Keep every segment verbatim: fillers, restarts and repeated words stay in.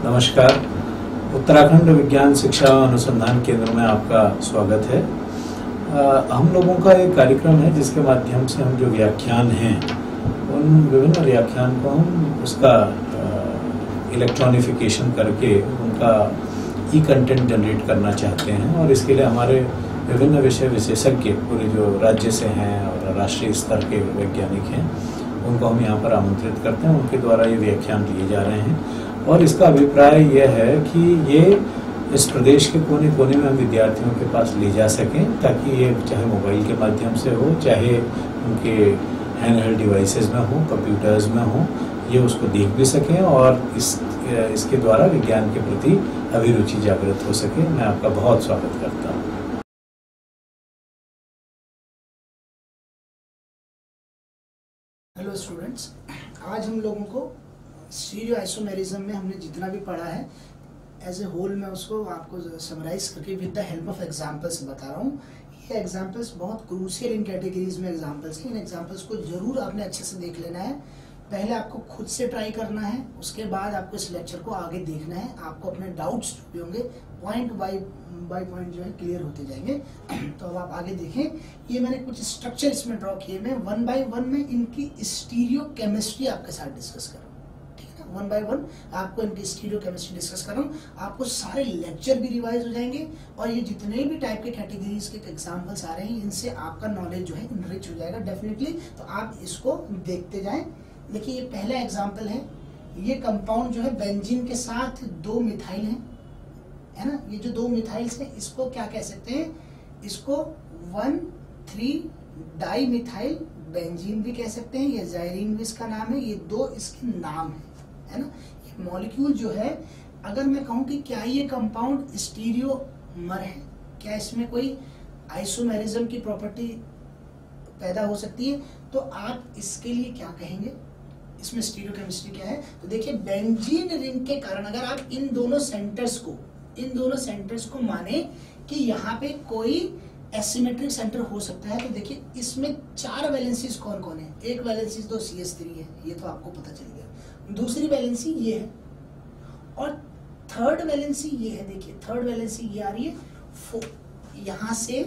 नमस्कार। उत्तराखंड विज्ञान शिक्षा अनुसंधान केंद्र में आपका स्वागत है। आ, हम लोगों का एक कार्यक्रम है जिसके माध्यम से हम जो व्याख्यान हैं उन विभिन्न व्याख्यान को हम उसका इलेक्ट्रॉनिफिकेशन करके उनका ई कंटेंट जनरेट करना चाहते हैं और इसके लिए हमारे विभिन्न विषय विशेषज्ञ पूरे जो राज्य से हैं और राष्ट्रीय स्तर के वैज्ञानिक हैं उनको हम यहाँ पर आमंत्रित करते हैं। उनके द्वारा ये व्याख्यान दिए जा रहे हैं और इसका अभिप्राय यह है कि ये इस प्रदेश के कोने कोने में हम विद्यार्थियों के पास ले जा सकें, ताकि ये चाहे मोबाइल के माध्यम से हो, चाहे उनके हैंडहेल्ड डिवाइसेस में हो, कंप्यूटर्स में हो, ये उसको देख भी सकें और इस इसके द्वारा विज्ञान के प्रति अभिरुचि जागृत हो सके। मैं आपका बहुत स्वागत करता हूँ। हेलो स्टूडेंट्स, आज हम लोगों को स्टीरियो आइसोमेरिज्म में हमने जितना भी पढ़ा है एज ए होल मैं उसको आपको समराइज करके with the help of examples बता रहा हूँ। ये एग्जांपल्स बहुत क्रूशियल इन कैटेगरीज में एग्जांपल्स हैं। इन एग्जांपल्स को जरूर आपने अच्छे से देख लेना है। पहले आपको खुद से ट्राई करना है, उसके बाद आपको इस लेक्चर को आगे देखना है। आपको अपने डाउट्स जो भी होंगे पॉइंट बाय बाय पॉइंट जो है क्लियर होते जाएंगे। तो अब आप आगे देखें, ये मैंने कुछ स्ट्रक्चर इसमें ड्रॉ किए। मैं वन बाय वन में इनकी स्टीरियो केमिस्ट्री आपके साथ डिस्कस कर रहा हूँ, ठीक है ना। वन बाय वन आपको इनकी स्टीरियो केमिस्ट्री डिस्कस कर रहा हूँ। आपको सारे लेक्चर भी रिवाइज हो जाएंगे और ये जितने भी टाइप के कैटेगरीज के एग्जाम्पल्स आ रहे हैं इनसे आपका नॉलेज जो है इनरिच हो जाएगा डेफिनेटली। तो आप इसको देखते जाएं। देखिए, ये पहला एग्जाम्पल है। ये कंपाउंड जो है बेंजीन के साथ दो मिथाइल हैं, है ना। ये जो दो मिथाइल्स हैं इसको क्या कह सकते हैं, इसको one three di methyl benzene भी कह सकते हैं। ये जायरीन भी इसका नाम है। ये दो इसके नाम है, है ना। ये मॉलिक्यूल जो है, अगर मैं कहूं कि क्या ये कंपाउंड स्टीरियोमर है, क्या इसमें कोई आइसोमेरिज्म की प्रॉपर्टी पैदा हो सकती है, तो आप इसके लिए क्या कहेंगे, इसमें स्टीरियोकेमिस्ट्री क्या है। तो देखिए, बेंजीन रिंग के कारण अगर आप इन दोनों सेंटर्स को इन दोनों सेंटर्स को माने कि यहाँ पे कोई एसिमेट्रिक सेंटर हो सकता है, तो देखिए इसमें चार वैलेंसीज कौन कौन है। एक वैलेंसी तो सी एच थ्री है, ये तो आपको पता चल गया। दूसरी वैलेंसी ये है और थर्ड वैलेंसी ये है। देखिए, थर्ड वैलेंसी ये आ रही है। यहाँ से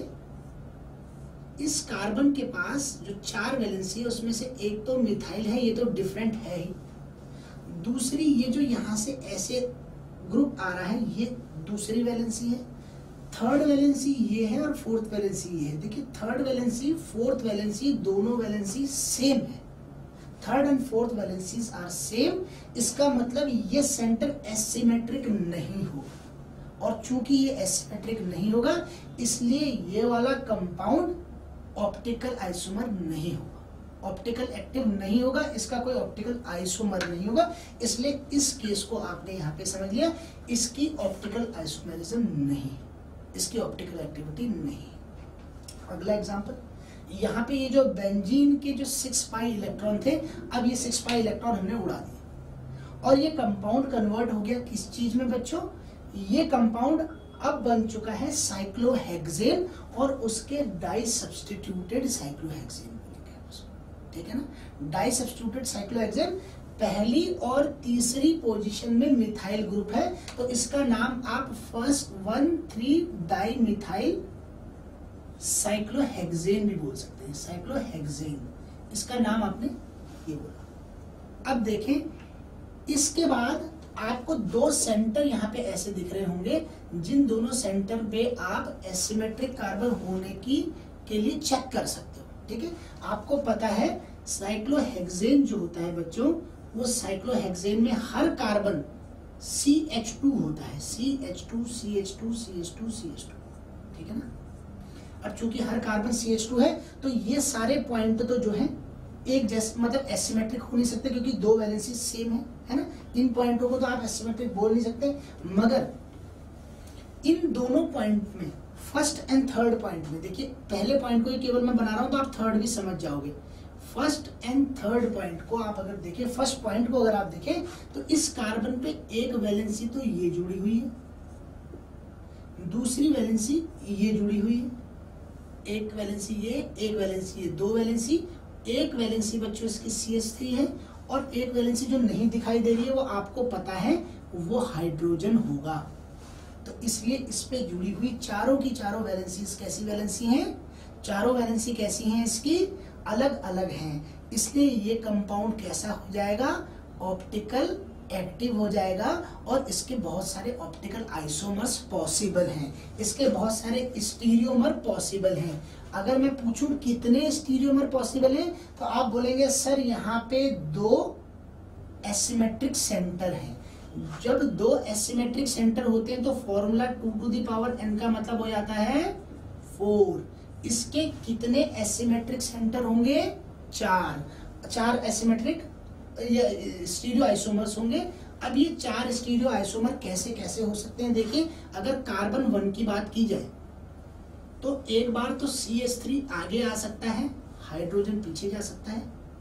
इस कार्बन के पास जो चार वैलेंसी है उसमें से एक तो मिथाइल है, ये तो डिफरेंट है ही। दूसरी, ये जो यहाँ से ऐसे ग्रुप आ रहा है, ये दूसरी वैलेंसी है। थर्ड वैलेंसी ये है और फोर्थ वैलेंसी ये है। देखिए, थर्ड वैलेंसी फोर्थ वैलेंसी दोनों वैलेंसी सेम है। Third and fourth valencies are same. इसका मतलब ये सेंटर एसिमेट्रिक नहीं होगा और चूंकि ये एसिमेट्रिक नहीं होगा इसलिए ये वाला कंपाउंड ऑप्टिकल आइसोमर नहीं होगा, ऑप्टिकल एक्टिव नहीं होगा, इसका कोई ऑप्टिकल आइसोमर नहीं होगा। इसलिए इस केस को आपने यहाँ पे समझ लिया, इसकी ऑप्टिकल आइसोमेरिज्म नहीं, इसकी ऑप्टिकल एक्टिविटी नहीं। अगला एग्जांपल, यहाँ पे ये जो बेंजीन के जो सिक्स पाई इलेक्ट्रॉन थे, अब ये सिक्स पाई इलेक्ट्रॉन हमने उड़ा दिए और ये कंपाउंड कन्वर्ट हो गया किस चीज में बच्चों, ये कंपाउंड अब बन चुका है साइक्लोहेक्सेन और उसके डाई सब्स्टिट्यूटेड साइक्लोहेक्सेन, ठीक है ना। डाई सब्स्टिट्यूटेड साइक्लोहेक्सेन पहली और तीसरी पोजीशन में मिथाइल ग्रुप है, तो इसका नाम आप first one three di methyl cyclohexane भी बोल सकते हैं, साइक्लोहेक्सेन इसका नाम आपने ये बोला। अब देखें, इसके बाद आपको दो सेंटर यहाँ पे ऐसे दिख रहे होंगे, जिन दोनों सेंटर पे आप एसिमेट्रिक कार्बन होने की के लिए चेक कर सकते हो, ठीक है। आपको पता है साइक्लोहेक्सेन जो होता है बच्चों, वो साइक्लोहेक्सेन में हर कार्बन सी एच टू होता है, C H two C H two C H two C H two, ठीक है ना। और चूंकि हर कार्बन सी एच टू है तो ये सारे पॉइंट तो जो है एक जैसे, मतलब एसिमेट्रिक हो नहीं सकते क्योंकि दो वैलेंसी सेम है, है ना। इन पॉइंटों को तो आप एसिमेट्रिक बोल नहीं सकते, मगर इन दोनों पॉइंट में, फर्स्ट एंड थर्ड पॉइंट में, देखिए पहले पॉइंट को ही केवल मैं बना रहा हूं तो आप थर्ड भी समझ जाओगे। फर्स्ट एंड थर्ड पॉइंट को आप अगर देखें, फर्स्ट पॉइंट को अगर आप देखें तो इस कार्बन पे एक वैलेंसी तो ये जुड़ी हुई है, दूसरी वैलेंसी ये जुड़ी हुई है, एक वैलेंसी ये, एक वैलेंसी ये, दो वैलेंसी, एक वैलेंसी बच्चों इसकी सी एच थ्री है और एक वैलेंसी जो नहीं दिखाई दे रही है वो आपको पता है वो हाइड्रोजन होगा। तो इसलिए इस पे जुड़ी हुई चारों की चारों वैलेंसीज कैसी वैलेंसी हैं? चारों वैलेंसी कैसी हैं इसकी? अलग अलग हैं। इसलिए ये कंपाउंड कैसा हो जाएगा? ऑप्टिकल एक्टिव हो जाएगा और इसके बहुत सारे ऑप्टिकल आइसोमर्स पॉसिबल हैं, इसके बहुत सारे स्टीरियोमर पॉसिबल हैं। अगर मैं पूछूं कितने स्टीरियोमर पॉसिबल हैं तो आप बोलेंगे सर यहाँ पे दो एसिमेट्रिक सेंटर हैं। जब दो एसिमेट्रिक सेंटर होते हैं तो formula two to the power N का मतलब हो जाता है फोर। इसके कितने एसिमेट्रिक सेंटर होंगे? चार। चार एसिमेट्रिक स्टीरियो आइसोमर्स होंगे। अब ये चार स्टीरियो आइसोमर कैसे कैसे हो सकते हैं? देखिए, अगर कार्बन वन की बात की जाए तो एक बार तो सी एच थ्री आगे आ सकता है, हाइड्रोजन पीछे जा सकता है।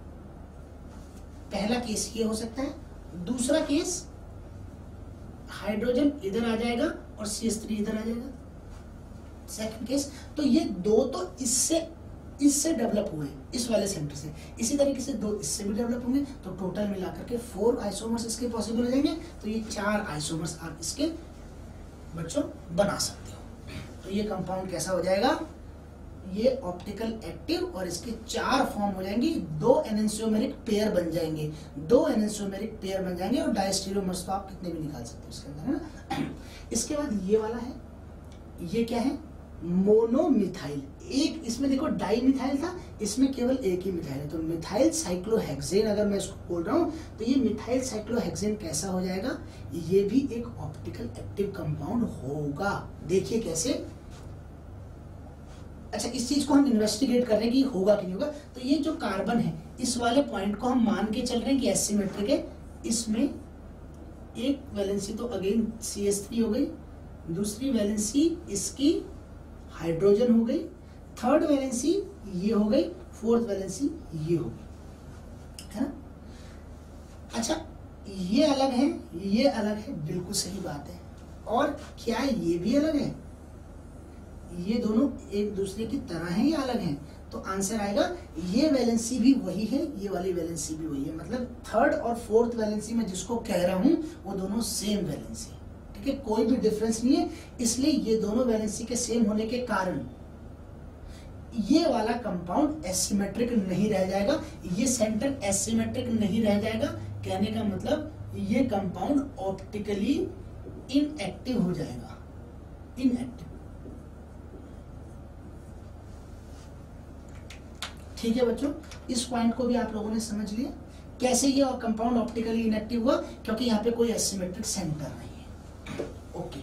पहला केस ये हो सकता है। दूसरा केस, हाइड्रोजन इधर आ जाएगा और सी एच थ्री इधर आ जाएगा। सेकंड केस, तो ये दो तो इससे इससे डेवलप हुए, इस वाले सेंटर से। इसी तरीके से दो इससे भी डेवलप होंगे, तो टोटल मिलाकर के फोर आइसोमर्स इसके पॉसिबल हो जाएंगे। तो ये चार आइसोमर्स आप इसके बच्चों बना सकते हो। तो ये कंपाउंड कैसा हो जाएगा? ये ऑप्टिकल एक्टिव और इसके चार फॉर्म हो जाएंगे। दो एनेंशियोमेरिक पेयर बन जाएंगे, दो एनेंशियोमेरिक पेयर बन जाएंगे और डायस्टीरियोमर्स तो आप कितने भी निकाल सकते हो इसके अंदर, है ना। इसके बाद ये वाला है, ये क्या है? मोनोमिथाइल। एक इसमें देखो डाई मिथाइल था, इसमें केवल एक ही मिथाइल है। तो मिथाइल साइक्लोहेक्सेन अगर मैं इसको बोल रहा हूं तो ये मिथाइल साइक्लोहेक्सेन कैसा हो जाएगा? ये भी एक ऑप्टिकल एक्टिव कंपाउंड होगा। देखिए कैसे। अच्छा, इस चीज को हम इन्वेस्टिगेट कर रहे हैं कि होगा कि नहीं होगा। तो ये जो कार्बन है, इस वाले पॉइंट को हम मान के चल रहे हैं कि एसिमेट्रिक है। इसमें एक वैलेंसी तो अगेन सी एच थ्री हो गई, दूसरी वैलेंसी इसकी हाइड्रोजन हो गई, थर्ड वैलेंसी ये हो गई, फोर्थ वैलेंसी ये हो गई, है ना। अच्छा, ये अलग है, ये अलग है, बिल्कुल सही बात है। और क्या ये भी अलग है? ये दोनों एक दूसरे की तरह हैं या अलग हैं? तो आंसर आएगा ये वैलेंसी भी वही है, ये वाली वैलेंसी भी वही है। मतलब थर्ड और फोर्थ वैलेंसी में जिसको कह रहा हूं वो दोनों सेम वैलेंसी, ठीक है, कोई भी डिफरेंस नहीं है। इसलिए ये दोनों वैलेंसी के सेम होने के कारण ये वाला कंपाउंड एसिमेट्रिक नहीं रह जाएगा, ये सेंटर एसिमेट्रिक नहीं रह जाएगा। कहने का मतलब ये कंपाउंड ऑप्टिकली इनएक्टिव हो जाएगा, इनएक्टिव। ठीक है बच्चों, इस पॉइंट को भी आप लोगों ने समझ लिया कैसे ये कंपाउंड ऑप्टिकली इनएक्टिव हुआ, क्योंकि यहाँ पे कोई एसिमेट्रिक सेंटर नहीं है। ओके,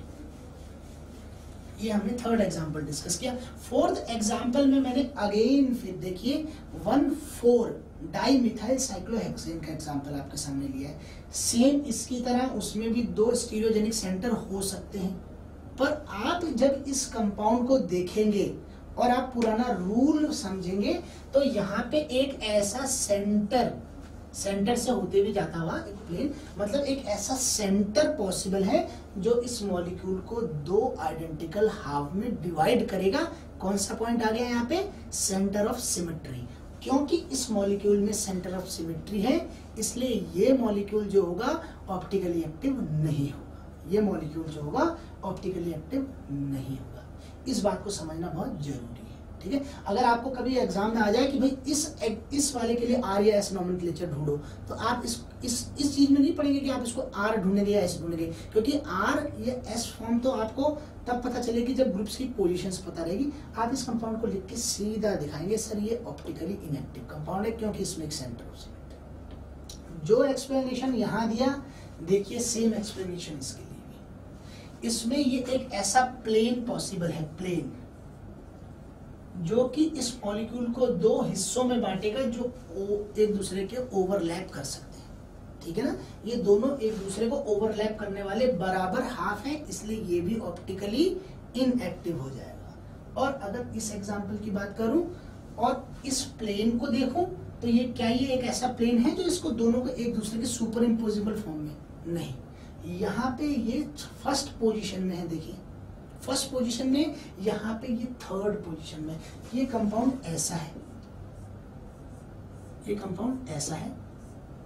ये हमने थर्ड एग्जांपल डिस्कस किया। फोर्थ एग्जांपल में मैंने अगेन फिर देखिए one four di methyl cyclohexane का एग्जांपल आपके सामने लिया है। सेम इसकी तरह उसमें भी दो स्टीरियोजेनिक सेंटर हो सकते हैं, पर आप जब इस कंपाउंड को देखेंगे और आप पुराना रूल समझेंगे तो यहाँ पे एक ऐसा सेंटर, सेंटर से होते हुए जाता हुआ एक प्लेन, मतलब एक ऐसा सेंटर पॉसिबल है जो इस मॉलिक्यूल को दो आइडेंटिकल हाफ में डिवाइड करेगा। कौन सा पॉइंट आ गया यहाँ पे? Centre of symmetry. क्योंकि इस मॉलिक्यूल में सेंटर ऑफ सिमेट्री है, इसलिए ये मॉलिक्यूल जो होगा ऑप्टिकली एक्टिव नहीं होगा। ये मॉलिक्यूल जो होगा ऑप्टिकली एक्टिव नहीं होगा। इस बात को समझना बहुत जरूरी है, ठीक है। अगर आपको कभी एग्जाम में आ जाए कि भाई इस इस वाले के लिए आर या एस नोमेनक्लेचर ढूंढो, तो आप इस इस इस चीज में नहीं पढ़ेंगे कि आप इसको आर ढूंढेंगे या एस ढूंढेंगे, क्योंकि आर या एस फॉर्म तो आपको तब पता चलेगी जब ग्रुप्स की पोजीशंस पता रहेगी। आप इस कंपाउंड को लिख के सीधा दिखाएंगे सर ये ऑप्टिकली इनएक्टिव कंपाउंड है, क्योंकि इसमें एक सेंटर ऑफ सिमेट्री। जो एक्सप्लेनेशन यहाँ दिया, देखिए सेम एक्सप्लेनेशन इसके लिए भी। इसमें ये एक ऐसा प्लेन पॉसिबल है, प्लेन जो कि इस मॉलिक्यूल को दो हिस्सों में बांटेगा जो एक दूसरे के ओवरलैप कर सकते हैं, ठीक है ना। ये दोनों एक दूसरे को ओवरलैप करने वाले बराबर हाफ है, इसलिए ये भी ऑप्टिकली इनएक्टिव हो जाएगा। और अगर इस एग्जांपल की बात करूं और इस प्लेन को देखूं तो ये क्या ये एक ऐसा प्लेन है जो इसको दोनों को एक दूसरे के सुपर इम्पोजिबल फॉर्म में? नहीं, यहाँ पे ये फर्स्ट पोजीशन में है। देखिए फर्स्ट पोजीशन में, यहाँ पे ये थर्ड पोजीशन में। ये कंपाउंड ऐसा है, ये कंपाउंड ऐसा है,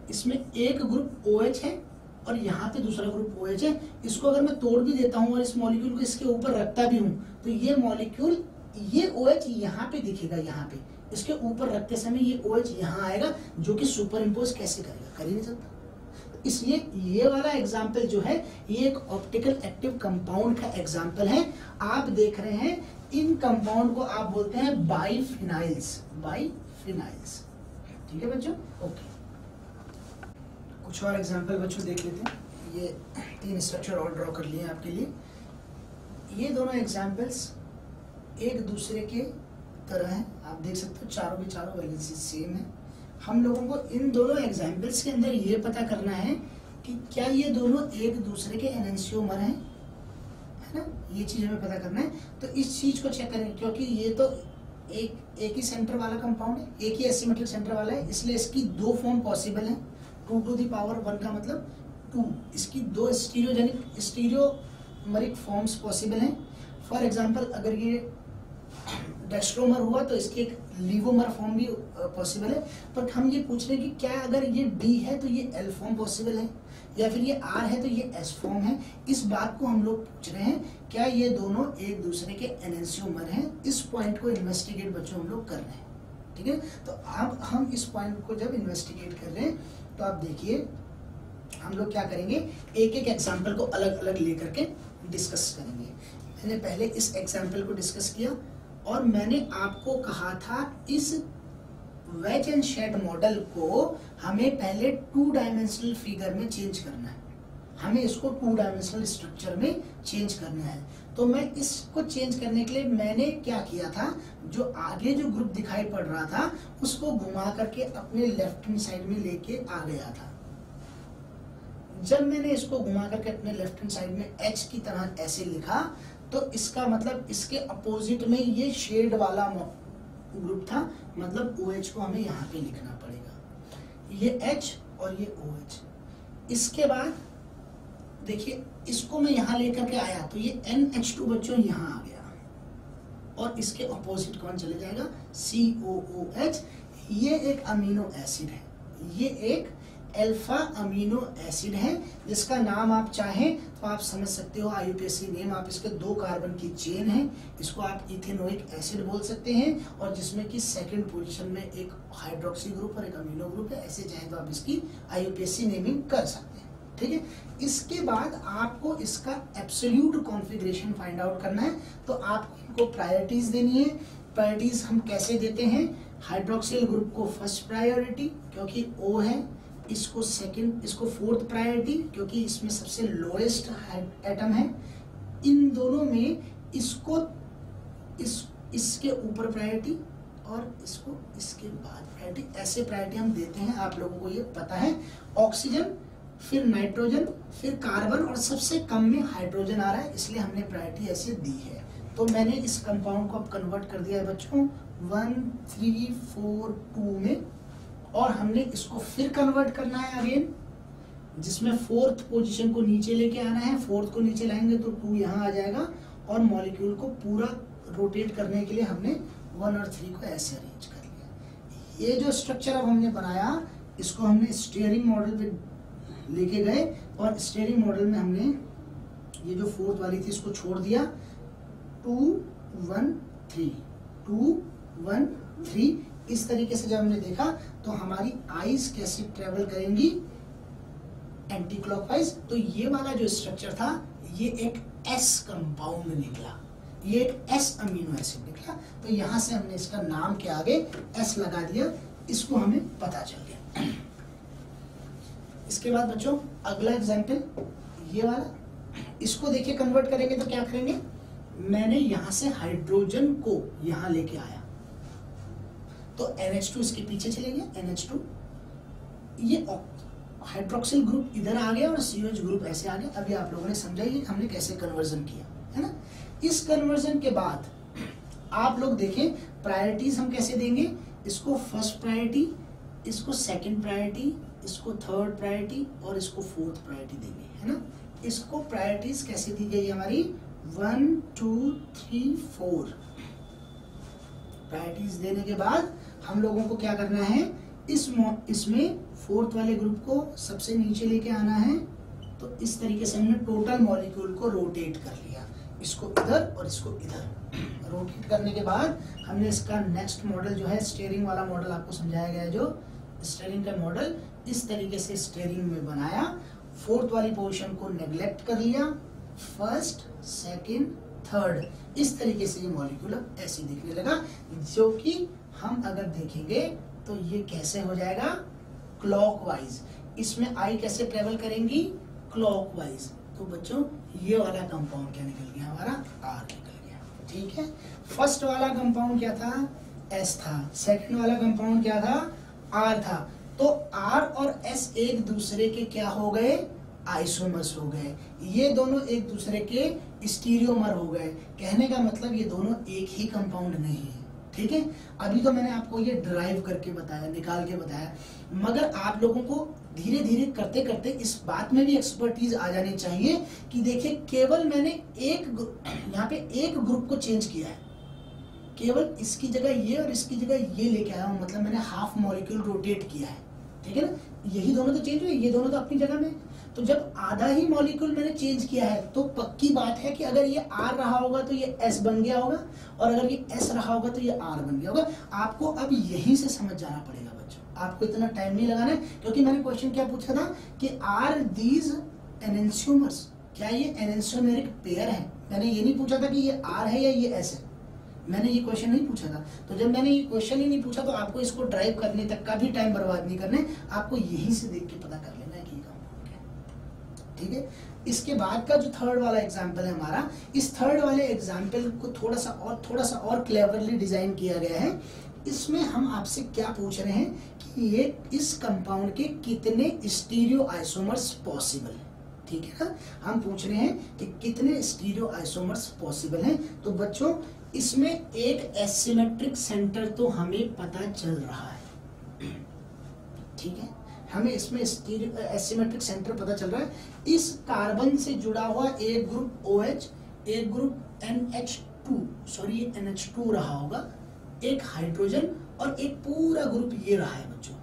इसमें एक ग्रुप OH है और यहाँ पे दूसरा ग्रुप OH है। इसको अगर मैं तोड़ भी देता हूँ और इस मॉलिक्यूल को इसके ऊपर रखता भी हूँ तो ये मॉलिक्यूल, ये OH यहाँ पे दिखेगा, यहाँ पे इसके ऊपर रखते समय ये OH यहाँ आएगा, जो कि सुपर इम्पोज कैसे करेगा, कर ही नहीं सकता। इसलिए ये वाला एग्जाम्पल जो है ये एक ऑप्टिकल एक्टिव कंपाउंड का एग्जाम्पल है। आप देख रहे हैं इन कंपाउंड को आप बोलते हैं बाइफिनाइल्स, बाइफिनाइल्स। ठीक है बच्चों, ओके। कुछ और एग्जाम्पल बच्चों देख लेते हैं। ये तीन स्ट्रक्चर और ड्रॉ कर लिए आपके लिए। ये दोनों एग्जाम्पल्स एक दूसरे के तरह हैं, आप देख सकते हो चारों के चारों वैलेंसी सेम है। हम लोगों को इन दोनों एग्जाम्पल्स के अंदर ये पता करना है कि क्या ये दोनों एक दूसरे के एनेंशियोमर हैं, है ना, ये चीज हमें पता करना है। तो इस चीज को चेक करेंगे, क्योंकि ये तो एक एक ही सेंटर वाला कंपाउंड है, एक ही एसिमेट्रिक सेंटर वाला है, इसलिए इसकी दो फॉर्म पॉसिबल है। Two to the power one का मतलब टू, इसकी दो स्टीरियोजेनिक स्टीरियोमरिक फॉर्म्स पॉसिबल हैं। फॉर एग्जांपल अगर ये डेक्स्ट्रोमर हुआ तो इसकी एक लीवोमर फॉर्म भी पॉसिबल है। बट हम ये पूछ रहे हैं कि क्या अगर ये डी है तो ये एल फॉर्म पॉसिबल है, या फिर ये आर है तो ये एस फॉर्म है। इस बात को हम लोग पूछ रहे हैं, क्या ये दोनों एक दूसरे के एनेंशियोमर हैं। इस पॉइंट को इन्वेस्टिगेट बच्चों हम लोग कर रहे हैं, ठीक है। तो अब हम इस पॉइंट को जब इन्वेस्टिगेट कर रहे हैं तो आप देखिए हम लोग क्या करेंगे, एक एक एग्जाम्पल को अलग अलग लेकर के डिस्कस करेंगे। मैंने पहले इस एग्जाम्पल को डिस्कस किया और मैंने आपको कहा था इस वेज एंड शेड मॉडल को हमें पहले टू डायमेंशनल फिगर में चेंज करना है, हमें इसको टू डायमेंशनल स्ट्रक्चर में चेंज करना है। तो मैं इसको चेंज करने के लिए मैंने क्या किया था, जो आगे जो ग्रुप दिखाई पड़ रहा था उसको घुमा करके अपने लेफ्ट हैंड साइड में लेके आ गया था। जब मैंने इसको घुमा करके अपने लेफ्ट हैंड साइड में एच की तरह ऐसे लिखा तो इसका मतलब इसके अपोजिट में ये शेड वाला ग्रुप था, मतलब OH को हमें यहाँ पे लिखना पड़ेगा, ये H और ये OH। इसके बाद देखिए इसको मैं यहाँ लेकर के आया तो ये एन एच टू बच्चों यहाँ आ गया और इसके अपोजिट कौन चले जाएगा, सी ओ ओ एच। ये एक अमीनो एसिड है, ये एक अल्फा अमीनो एसिड है जिसका नाम आप चाहें तो आप समझ सकते हो I U P A C name, आप इसके दो कार्बन की चेन है, इसको आप इथेनोइक एसिड बोल सकते हैं, और जिसमें कि सेकंड पोजीशन में एक हाइड्रोक्सी ग्रुप और एक अमीनो ग्रुप है। ऐसे चाहे तो आप इसकी I U P A C naming कर सकते हैं, ठीक है। इसके बाद आपको इसका एब्सोल्यूट कॉन्फ़िगरेशन फाइंड आउट करना है, तो आपको इनको प्रायोरिटीज देनी है। प्रायोरिटीज हम कैसे देते हैं, हाइड्रोक्सिल ग्रुप को फर्स्ट प्रायोरिटी क्योंकि O है, इसको सेकंड, इसको फोर्थ प्रायोरिटी क्योंकि इसमें सबसे लोएस्ट एटम है। इन दोनों में इसको इस इसके ऊपर प्रायोरिटी और इसको इसके बाद प्रायोरिटी, ऐसे प्रायोरिटी हम देते हैं, आप लोगों को ये पता है। ऑक्सीजन, फिर नाइट्रोजन, फिर कार्बन और सबसे कम में हाइड्रोजन आ रहा है, इसलिए हमने प्रायोरिटी ऐसे दी है। तो मैंने इस कंपाउंड को अब कन्वर्ट कर दिया है बच्चों वन थ्री फोर टू में, और हमने इसको फिर कन्वर्ट करना है अगेन, जिसमें फोर्थ पोजीशन को नीचे लेके आना है। फोर्थ को नीचे लाएंगे तो टू यहाँ आ जाएगा, और मॉलिक्यूल को पूरा रोटेट करने के लिए हमने वन और थ्री को ऐसे अरेंज कर लिया। ये जो स्ट्रक्चर अब हमने बनाया इसको हमने स्टीयरिंग मॉडल पे लेके गए, और स्टीयरिंग मॉडल में हमने ये जो फोर्थ वाली थी इसको छोड़ दिया, two one three two one three. इस तरीके से जब हमने देखा तो हमारी आईज कैसे ट्रेवल करेंगी, एंटी क्लॉकवाइज। तो ये वाला जो स्ट्रक्चर था ये एक एस कंपाउंड निकला, ये एक एस अमीनो एसिड निकला। तो यहां से हमने इसका नाम के आगे एस लगा दिया, इसको हमें पता चल गया। इसके बाद बच्चों अगला एग्जाम्पल ये वाला, इसको देखिए कन्वर्ट करेंगे तो क्या करेंगे, मैंने यहां से हाइड्रोजन को यहां लेके आया तो एन एच टू इसके पीछे चले गए, एन एच टू, ये हाइड्रोक्सिल ग्रुप इधर आ गया और सी ओ एच ग्रुप ऐसे आ गया। अभी आप लोगों ने समझा ये हमने कैसे कन्वर्जन किया है ना। इस कन्वर्जन के बाद आप लोग देखें प्रायोरिटीज हम कैसे देंगे, इसको फर्स्ट प्रायोरिटी, इसको सेकंड प्रायोरिटी, इसको थर्ड प्रायोरिटी और इसको फोर्थ प्रायोरिटी देंगे, है ना। इसको प्रायोरिटीज कैसे दी गई हमारी, one two three four priorities देने के बाद हम लोगों को क्या करना है, इस इसमें फोर्थ वाले ग्रुप को सबसे नीचे लेके आना है, तो इस तरीके से हमने टोटल मॉलिक्यूल को रोटेट कर लिया, इसको इधर और इसको इधर। रोटेट करने के बाद हमने इसका नेक्स्ट मॉडल जो है स्टीयरिंग वाला मॉडल आपको समझाया गया है, जो स्टीयरिंग का मॉडल इस तरीके से स्टीयरिंग में बनाया। फोर्थ वाली पोजीशन को नेग्लेक्ट कर लिया, फर्स्ट सेकंड थर्ड, इस तरीके से ये मॉलिक्यूल अब ऐसे दिखने लगा, जो कि हम अगर देखेंगे तो ये कैसे हो जाएगा, क्लॉकवाइज। इसमें आई कैसे ट्रेवल करेंगी, क्लॉकवाइज। तो बच्चों ये वाला कंपाउंड क्या निकल गया, हमारा आर निकल गया। ठीक है, फर्स्ट वाला कंपाउंड क्या था, एस था, सेकंड वाला कंपाउंड क्या था, आर था। तो आर और एस एक दूसरे के क्या हो गए, आइसोमर्स हो गए। ये दोनों एक दूसरे के स्टीरियोमर हो गए। कहने का मतलब ये दोनों एक ही कंपाउंड नहीं है। ठीक है, अभी तो मैंने आपको ये ड्राइव करके बताया, निकाल के बताया, मगर आप लोगों को धीरे धीरे करते करते इस बात में भी एक्सपर्टीज आ जानी चाहिए कि देखिए केवल मैंने एक यहाँ पे एक ग्रुप को चेंज किया है, केवल इसकी जगह ये और इसकी जगह ये लेके आया हूं, मतलब मैंने हाफ मॉलिक्यूल रोटेट किया है। ठीक है ना, यही दोनों तो चेंज हुए, ये दोनों तो अपनी जगह में। तो जब आधा ही मॉलिक्यूल मैंने चेंज किया है तो पक्की बात है कि अगर ये आर रहा होगा तो ये एस बन गया होगा, और अगर ये एस रहा होगा तो ये आर बन गया होगा। आपको अब यहीं से समझ जाना पड़ेगा बच्चों, आपको इतना टाइम नहीं लगाना है, क्योंकि मैंने क्वेश्चन क्या पूछा था कि आर दीज एनेंशियोमर्स, क्या ये एनेंशियोमेरिक पेयर है। मैंने ये नहीं पूछा था कि ये आर है या ये एस है, मैंने ये क्वेश्चन नहीं पूछा था। तो जब मैंने ये क्वेश्चन ही नहीं पूछा तो आपको इसको ड्राइव करने तक का भी टाइम बर्बाद नहीं करने, आपको यहीं से देख के पता कर लेना है कि ये कंपाउंड क्या है। ठीक है, इसके बाद का जो थर्ड वाला एग्जाम्पल है हमारा, इस थर्ड वाले एग्जाम्पल को थोड़ा सा और थोड़ा सा और क्लेवरली डिजाइन किया गया है। इसमें हम आपसे क्या पूछ रहे हैं कि ये इस कंपाउंड के कितने स्टीरियो आइसोमर्स पॉसिबल है। ठीक है ना, हम पूछ रहे हैं कि कितने स्टीरियो आइसोमर्स पॉसिबल हैं। तो बच्चों इसमें एक एसिमेट्रिक सेंटर तो हमें पता चल रहा है। ठीक है, हमें इसमें एसिमेट्रिक सेंटर पता चल रहा है। इस कार्बन से जुड़ा हुआ एक ग्रुप OH, एक group N H two, sorry ये एन एच टू रहा होगा, एक हाइड्रोजन और एक पूरा ग्रुप ये रहा है बच्चों।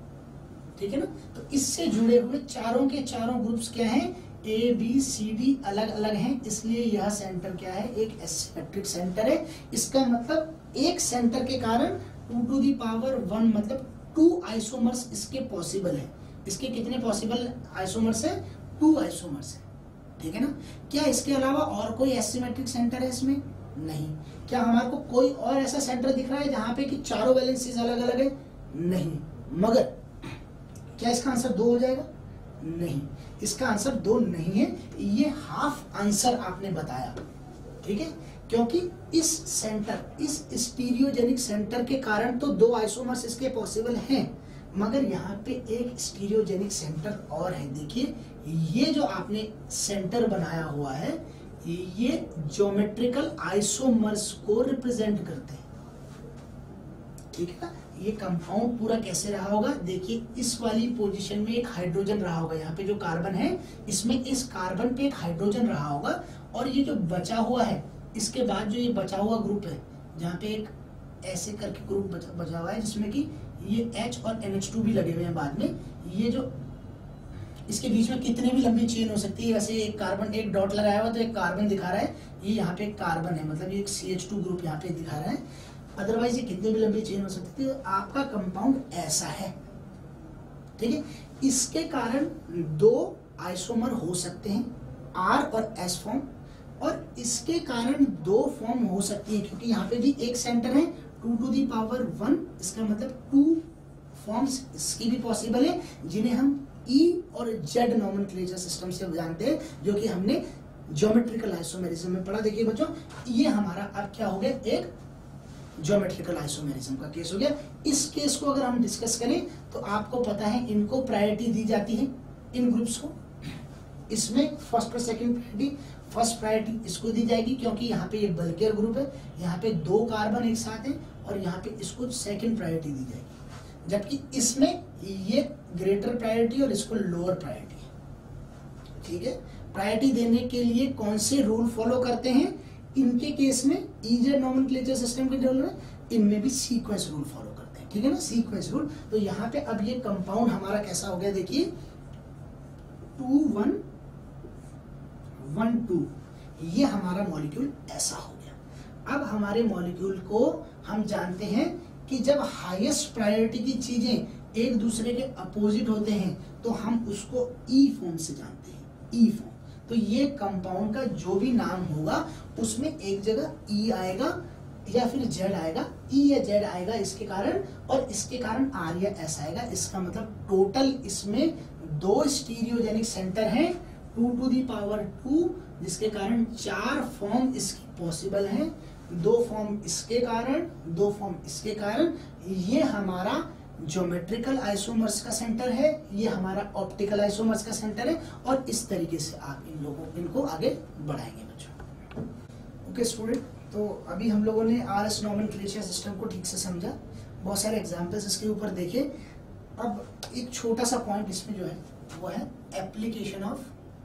ठीक है ना, तो इससे जुड़े हुए चारों के चारों ग्रुप्स क्या हैं, ए बी सी डी अलग अलग हैं, इसलिए यह सेंटर क्या है, एक एसिमेट्रिक सेंटर है। इसका मतलब एक सेंटर के कारण two to the power one मतलब टू आइसोमर्स इसके पॉसिबल है। इसके कितने पॉसिबल आइसोमर्स है, टू आइसोमर्स है। ठीक है ना, क्या इसके अलावा और कोई एसिमेट्रिक सेंटर है इसमें, नहीं। क्या हमारे को कोई और ऐसा सेंटर दिख रहा है जहां पे कि चारों वैलेंसीज अलग अलग है, नहीं। मगर क्या इसका आंसर दो हो जाएगा, नहीं, इसका आंसर दो नहीं है, ये हाफ आंसर आपने बताया। ठीक है, क्योंकि इस सेंटर, इस स्टीरियोजेनिक सेंटर के कारण तो दो आइसोमर्स इसके पॉसिबल हैं, मगर यहाँ पे एक स्टीरियोजेनिक सेंटर और है। देखिए ये जो आपने सेंटर बनाया हुआ है, ये ज्योमेट्रिकल आइसोमर्स को रिप्रेजेंट करते हैं। ठीक है ना, ये कंपाउंड पूरा कैसे रहा होगा, देखिए इस वाली पोजीशन में एक हाइड्रोजन रहा होगा, यहाँ पे जो कार्बन है इसमें इस कार्बन पे एक हाइड्रोजन रहा होगा, और ये जो बचा हुआ है इसके बाद जो ये बचा हुआ ग्रुप है, जहाँ पे एक ऐसे करके ग्रुप बचा, बचा हुआ है जिसमें कि ये H और एन एच टू भी लगे हुए हैं बाद में। ये जो इसके बीच में कितने भी लंबी चेन हो सकती है, वैसे एक कार्बन, एक डॉट लगाया हुआ तो एक कार्बन दिखा रहा है, ये यहाँ पे एक कार्बन है, मतलब ये एक सी एच टू ग्रुप यहाँ पे दिखा रहा है। अदरवाइज ये कितने भी लंबी चेन हो सकती है। आपका कंपाउंड ऐसा है। ठीक है, इसके कारण दो आइसोमर हो सकते हैं, आर और एस फॉर्म, और इसके कारण दो फॉर्म हो सकती है, क्योंकि यहाँ पे भी एक सेंटर है two to the power one, इसका मतलब टू फॉर्म्स इसकी भी पॉसिबल है, जिन्हें हम ई और जेड नोमेनक्लेचर सिस्टम से जानते हैं, जो कि हमने ज्योमेट्रिकल आइसोमेरिज्म में पढ़ा। देखिए बच्चों, ये हमारा अब क्या हो गया, एक ज्योमेट्रिकल आइसोमेरिज्म का केस हो गया। इस केस को अगर हम डिस्कस करें तो आपको पता है इनको प्रायोरिटी दी जाती है, इन ग्रुप्स को। इसमें फर्स्ट और सेकंड प्रायोरिटी, फर्स्ट प्रायोरिटी इसको दी जाएगी क्योंकि यहाँ पे ये बल्कियर ग्रुप है, यहाँ पे दो कार्बन एक साथ हैं, और यहाँ पे इसको सेकंड प्रायोरिटी दी जाएगी। जबकि इसमें ये ग्रेटर प्रायोरिटी और इसको लोअर प्रायोरिटी है। ठीक है, प्रायोरिटी देने के लिए कौन से रूल फॉलो करते हैं, इनके केस में ईजेड नोमेनक्लेचर सिस्टम के डेवलपमेंट, इनमें भी सीक्वेंस रूल फॉलो करते हैं। ठीक है ना, सीक्वेंस रूल। तो यहाँ पे अब ये कंपाउंड हमारा कैसा हो गया, देखिए टू वन वन टू, ये हमारा मॉलिक्यूल ऐसा हो गया। अब हमारे मॉलिक्यूल को हम जानते हैं कि जब हाईएस्ट प्रायोरिटी की चीजें एक दूसरे के अपोजिट होते हैं तो हम उसको ई फॉर्म से जानते हैं, ई फॉर्म। तो ये कंपाउंड का जो भी नाम होगा उसमें एक जगह ई आएगा या फिर जेड आएगा, ई या जेड आएगा इसके कारण, और इसके कारण आर या एस आएगा। इसका मतलब टोटल इसमें दो स्टीरियोजेनिक सेंटर हैं, two to the power two, जिसके कारण चार फॉर्म इसकी पॉसिबल हैं, दो फॉर्म इसके कारण, दो फॉर्म इसके कारण। ये हमारा ज्योमेट्रिकल आइसोमर्स का सेंटर है, ये हमारा ऑप्टिकल आइसोमर्स का सेंटर है, और इस तरीके से आप इन लोगों इनको आगे बढ़ाएंगे बच्चों। ओके स्टूडेंट, तो अभी हम लोगों ने आर एस नॉमेनक्लेचर सिस्टम को ठीक से समझा, बहुत सारे एग्जाम्पल्स इसके ऊपर देखे। अब एक छोटा सा पॉइंट इसमें जो है वो है application of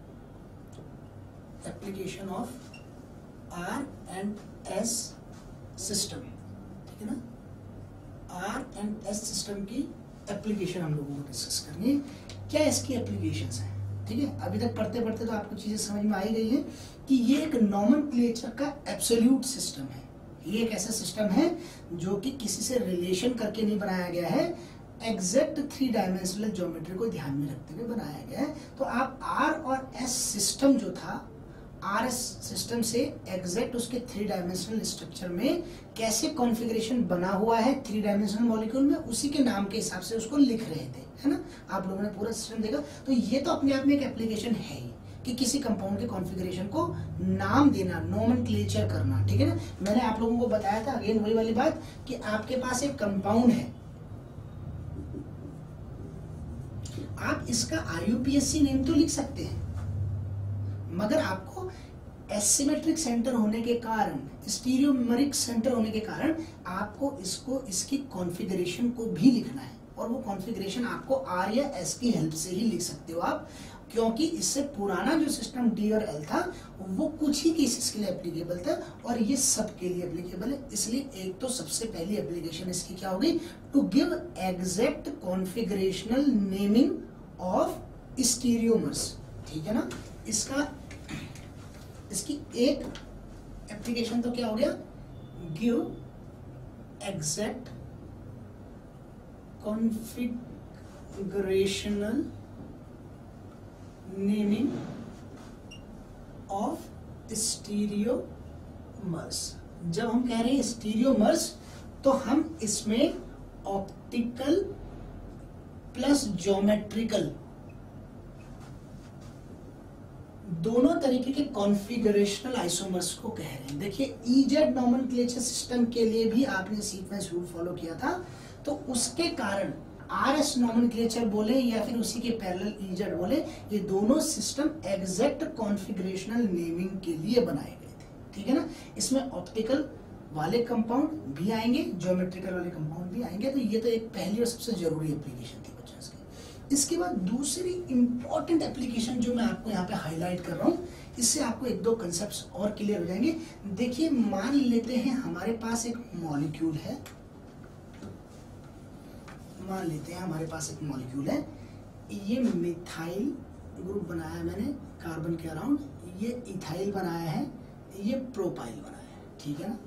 application of R and S system, ठीक है ना। आर एंड एस सिस्टम की एप्लीकेशन हम लोगों को डिस्कस करनी है, क्या इसकी एप्लीकेशंस हैं, ठीक है। अभी तक पढ़ते पढ़ते तो आपको चीजें समझ में आ ही गई है कि ये एक नॉमेनक्लेचर का एब्सोल्यूट सिस्टम है। ये एक ऐसा सिस्टम है जो कि किसी से रिलेशन करके नहीं बनाया गया है, एग्जैक्ट थ्री डायमेंशनल ज्योमेट्री को ध्यान में रखते हुए बनाया गया है। तो आप आर और एस सिस्टम जो था, आर एस सिस्टम से एग्जैक्ट उसके थ्री डायमेंशनल स्ट्रक्चर में कैसे कॉन्फ़िगरेशन बना हुआ है थ्री डायमेंशनल मॉलिक्यूल में, उसी के नाम के हिसाब से उसको लिख रहे थे, है ना। आप लोगों ने पूरा सिस्टम देखा, तो ये तो अपने आप में एक एप्लीकेशन है ही कि किसी कंपाउंड के कॉन्फ़िगरेशन को नाम देना, नोमेनक्लेचर करना, ठीक है ना। मैंने आप लोगों को बताया था अगेन वही वाली बात कि आपके पास एक कंपाउंड है, आप इसका I U P S C name तो लिख सकते हैं, मगर आपको एसिमेट्रिक सेंटर होने के कारण, स्टीरियोमेरिक सेंटर होने के कारण आपको इसको इसकी कॉन्फ़िगरेशन को भी लिखना है, और वो कॉन्फ़िगरेशन आपको आर या एस की हेल्प से ही लिख सकते हो आप, क्योंकि इससे पुराना जो सिस्टम डी और एल था वो कुछ ही केसेस के लिए एप्लीकेबल था और ये सब के लिए एप्लीकेबल है। इसलिए एक तो सबसे पहली एप्लीकेशन इसकी क्या होगी, to give exact configurational naming of stereomers, ठीक है ना। इसका इसकी एक एप्लीकेशन तो क्या हो गया, give exact configurational naming of stereomers. जब हम कह रहे हैं स्टीरियोमर्स तो हम इसमें ऑप्टिकल प्लस ज्योमेट्रिकल दोनों तरीके के कॉन्फ़िगरेशनल आइसोमर्स को कह रहे हैं। देखिए ईजेड नॉमेनक्लेचर सिस्टम के लिए भी आपने सीक्वेंस रूल फॉलो किया था, तो उसके कारण आर एस नॉमेनक्लेचर बोले या फिर उसी के पैरेलल ईजेड बोले, ये दोनों सिस्टम एग्जैक्ट कॉन्फ़िगरेशनल नेमिंग के लिए बनाए गए थे, ठीक है ना। इसमें ऑप्टिकल वाले कंपाउंड भी आएंगे, ज्योमेट्रिकल वाले कंपाउंड भी आएंगे, तो ये तो एक पहली और सबसे जरूरी एप्लीकेशन थी बच्चों इसकी। इसके बाद दूसरी इंपॉर्टेंट एप्लीकेशन जो मैं आपको यहाँ पे हाईलाइट कर रहा हूँ, इससे आपको एक दो कंसेप्ट्स और क्लियर हो जाएंगे। देखिए मान लेते हैं हमारे पास एक मॉलिक्यूल है, मान लेते हैं हमारे पास एक मॉलिक्यूल है, ये मिथाइल ग्रुप बनाया है मैंने कार्बन के अराउंड, ये इथाइल बनाया है, ये प्रोपाइल बनाया है, ठीक है ना।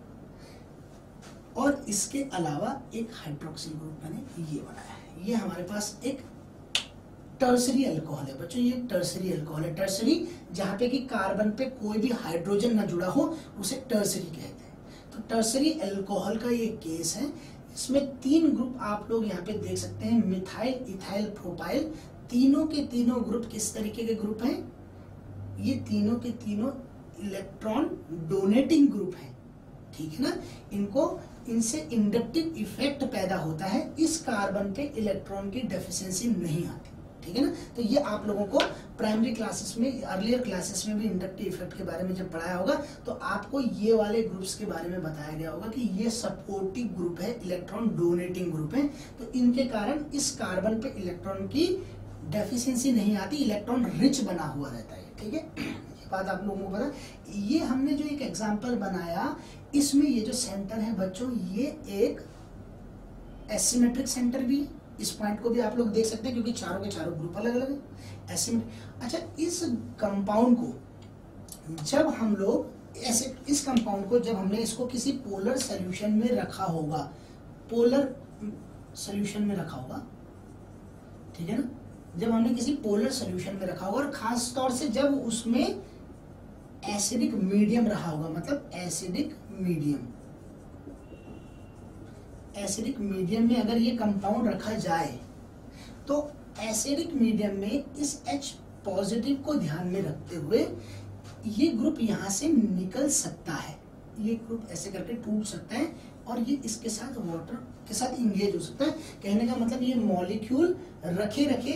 और इसके अलावा एक हाइड्रोक्सिल ग्रुप मैंने ये बनाया है। ये हमारे पास एक टर्सरी अल्कोहल है बच्चों, ये टर्सरी अल्कोहल है। टर्सरी जहाँ पे कि कार्बन पे कोई भी हाइड्रोजन ना जुड़ा हो उसे टर्सरी कहते हैं। तो टर्सरी अल्कोहल का ये केस है। इसमें तीन ग्रुप आप लोग यहाँ पे देख सकते हैं, मिथाइल, इथाइल, प्रोपाइल। तीनों के तीनों ग्रुप किस तरीके के ग्रुप हैं, ये तीनों के तीनों इलेक्ट्रॉन डोनेटिंग ग्रुप हैं, ठीक है ना। इनको इनसे इंडक्टिव इफेक्ट पैदा होता है, इस कार्बन पे इलेक्ट्रॉन की डेफिशिएंसी नहीं आती, ठीक है ना। तो ये आप लोगों को प्राइमरी क्लासेस में, अर्लियर क्लासेस में भी इंडक्टिव इफेक्ट के बारे में जब पढ़ाया होगा तो आपको ये वाले ग्रुप्स के बारे में बताया गया होगा कि ये सपोर्टिव ग्रुप है, इलेक्ट्रॉन डोनेटिंग ग्रुप है। तो इनके कारण इस कार्बन पे इलेक्ट्रॉन की डेफिशिएंसी नहीं आती, इलेक्ट्रॉन रिच बना हुआ रहता है, ठीक है। ये बात आप लोगों को पता। ये हमने जो एक एग्जाम्पल बनाया, इसमें ये जो सेंटर है बच्चों, ये एक एसिमेट्रिक सेंटर भी है, इस पॉइंट को भी आप लोग देख सकते हैं क्योंकि चारों के चारों ग्रुप अलग अलग है। एसिमेट्रिक। अच्छा, इस कंपाउंड को जब हम लोग ऐसे इस कंपाउंड को जब हमने इसको किसी पोलर सॉल्यूशन में रखा होगा, पोलर सॉल्यूशन में रखा होगा, ठीक है ना, जब हमने किसी पोलर सॉल्यूशन में रखा होगा और खास तौर से जब उसमें एसिडिक मीडियम रहा होगा, मतलब एसिडिक मीडियम, एसिडिक मीडियम में अगर ये कंपाउंड रखा जाए तो एसिडिक मीडियम में इस H पॉजिटिव को ध्यान में रखते हुए ये ग्रुप यहाँ से निकल सकता है, ये ग्रुप ऐसे करके टूट सकता है और ये इसके साथ वाटर के साथ इंगेज हो सकता है। कहने का मतलब ये मॉलिक्यूल रखे रखे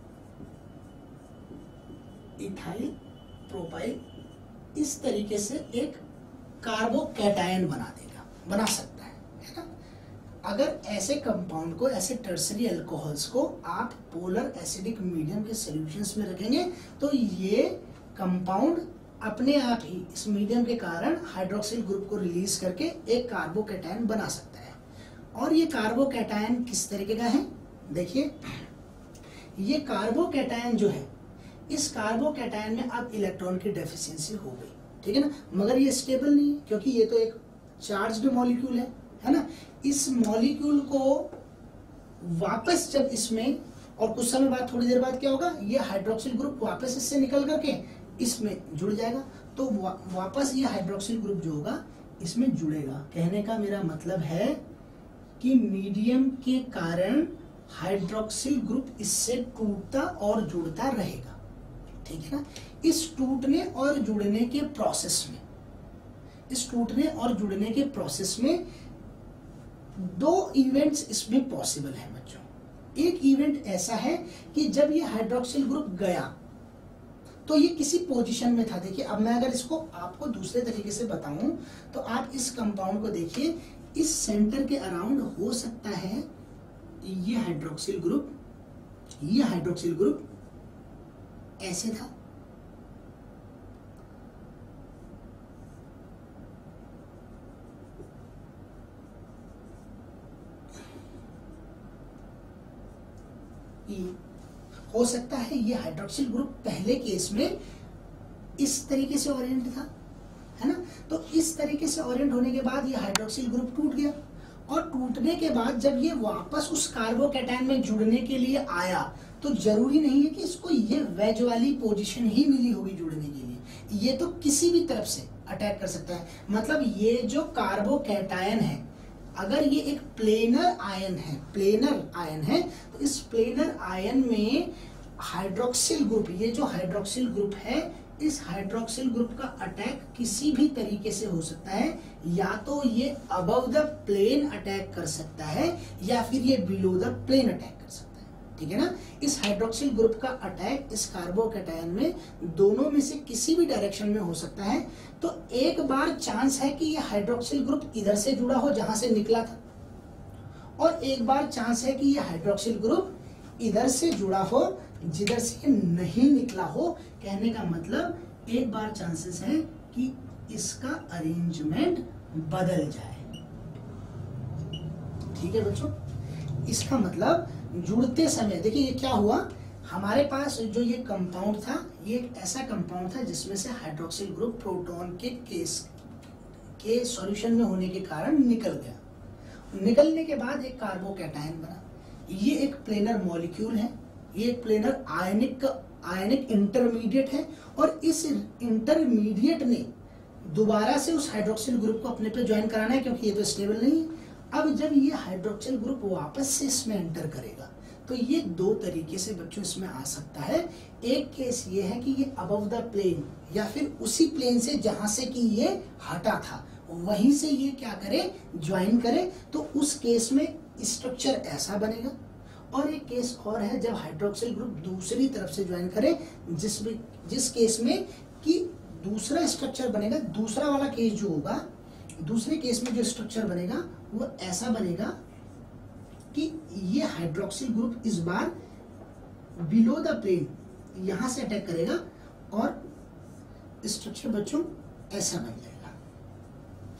इथाइल प्रोपाइल इस तरीके से एक कार्बोकैटायन बना देगा, बना सकता है, है ना। अगर ऐसे कंपाउंड को, ऐसे टर्सरी अल्कोहल्स को आप पोलर एसिडिक मीडियम के सॉल्यूशंस में रखेंगे तो ये कंपाउंड अपने आप ही इस मीडियम के कारण हाइड्रोक्सिल ग्रुप को रिलीज करके एक कार्बोकैटायन बना सकता है। और ये कार्बोकैटायन किस तरीके का है, देखिए ये कार्बोकैटायन जो है, इस कार्बोकैटायन में अब इलेक्ट्रॉन की डेफिशिएंसी हो गई, ठीक है ना, मगर ये स्टेबल नहीं है क्योंकि ये तो एक चार्ज्ड मॉलिक्यूल है, है ना। इस मॉलिक्यूल को वापस जब इसमें, और कुछ समय बाद, थोड़ी देर बाद क्या होगा, ये हाइड्रोक्सिल ग्रुप वापस इससे निकल करके इसमें जुड़ जाएगा, तो वा, वापस ये हाइड्रोक्सिल ग्रुप जो होगा इसमें जुड़ेगा। कहने का मेरा मतलब है कि मीडियम के कारण हाइड्रोक्सिल ग्रुप इससे टूटता और जुड़ता रहेगा, ठीक है ना। इस टूटने और जुड़ने के प्रोसेस में, इस टूटने और जुड़ने के प्रोसेस में दो इवेंट्स इसमें पॉसिबल है बच्चों। एक इवेंट ऐसा है कि जब ये हाइड्रोक्सिल ग्रुप गया तो ये किसी पोजीशन में था। देखिए अब मैं अगर इसको आपको दूसरे तरीके से बताऊं तो आप इस कंपाउंड को देखिए, इस सेंटर के अराउंड हो सकता है ये हाइड्रोक्सिल ग्रुप, ये हाइड्रोक्सिल ग्रुप ऐसे था, ये हो सकता है ये हाइड्रोक्सिल ग्रुप पहले केस में इस तरीके से ओरिएंट था, है ना। तो इस तरीके से ओरिएंट होने के बाद ये हाइड्रोक्सिल ग्रुप टूट गया और टूटने के बाद जब ये वापस उस कार्बोकैटायन में जुड़ने के लिए आया तो जरूरी नहीं है कि इसको ये वेज वाली पोजीशन ही मिली होगी जुड़ने के लिए, ये तो किसी भी तरफ से अटैक कर सकता है। मतलब ये जो कार्बोकैटायन है, अगर ये एक प्लेनर आयन है, प्लेनर आयन है, तो इस प्लेनर आयन में हाइड्रोक्सिल ग्रुप, ये जो हाइड्रोक्सिल ग्रुप है, इस हाइड्रोक्सिल ग्रुप का अटैक किसी भी तरीके से हो सकता है। या तो ये अबव द प्लेन अटैक कर सकता है या फिर ये बिलो द प्लेन अटैक कर सकता है, ठीक है ना। इस हाइड्रोक्सिल ग्रुप का अटैक इस कार्बोकैटायन में दोनों में से किसी भी डायरेक्शन में हो सकता है। तो एक बार चांस है कि ये हाइड्रोक्सिल ग्रुप इधर से जुड़ा हो जहां से निकला था, और एक बार चांस है कि ये हाइड्रोक्सिल ग्रुप इधर से जुड़ा हो जिधर से नहीं निकला हो। कहने का मतलब एक बार चांसेस है कि इसका अरेंजमेंट बदल जाए, ठीक है बच्चों। इसका मतलब जुड़ते समय देखिए ये क्या हुआ, हमारे पास जो ये कंपाउंड था, ये एक ऐसा कंपाउंड था जिसमें से हाइड्रोक्सिल ग्रुप प्रोटॉन के केस के सॉल्यूशन में होने के कारण निकल गया। निकलने के बाद एक कार्बोकैटायन बना। ये एक प्लेनर मॉलिक्यूल है, ये एक प्लेनर आयनिक आयनिक इंटरमीडिएट है, और इस इंटरमीडिएट ने दोबारा से उस हाइड्रोक्सिल ग्रुप को अपने पे ज्वाइन कराना है क्योंकि ये तो स्टेबल नहीं है। अब जब ये हाइड्रोक्सिल ग्रुप वापस से इसमें एंटर करेगा तो ये दो तरीके से बच्चों इसमें आ सकता है। एक केस ये है कि ये अबव द प्लेन या फिर उसी प्लेन से जहां से कि ये हटा था वहीं से ये क्या करे, ज्वाइन करे, तो उस केस में स्ट्रक्चर ऐसा बनेगा। और एक केस और है जब हाइड्रोक्सिल ग्रुप दूसरी तरफ से ज्वाइन करे, जिसमें जिस केस में कि दूसरा स्ट्रक्चर बनेगा। दूसरा वाला केस जो होगा, दूसरे केस में जो स्ट्रक्चर बनेगा वो ऐसा बनेगा कि ये हाइड्रोक्सिल ग्रुप इस बार बिलो द प्लेन यहां से अटैक करेगा और स्ट्रक्चर बच्चों ऐसा बन जाएगा।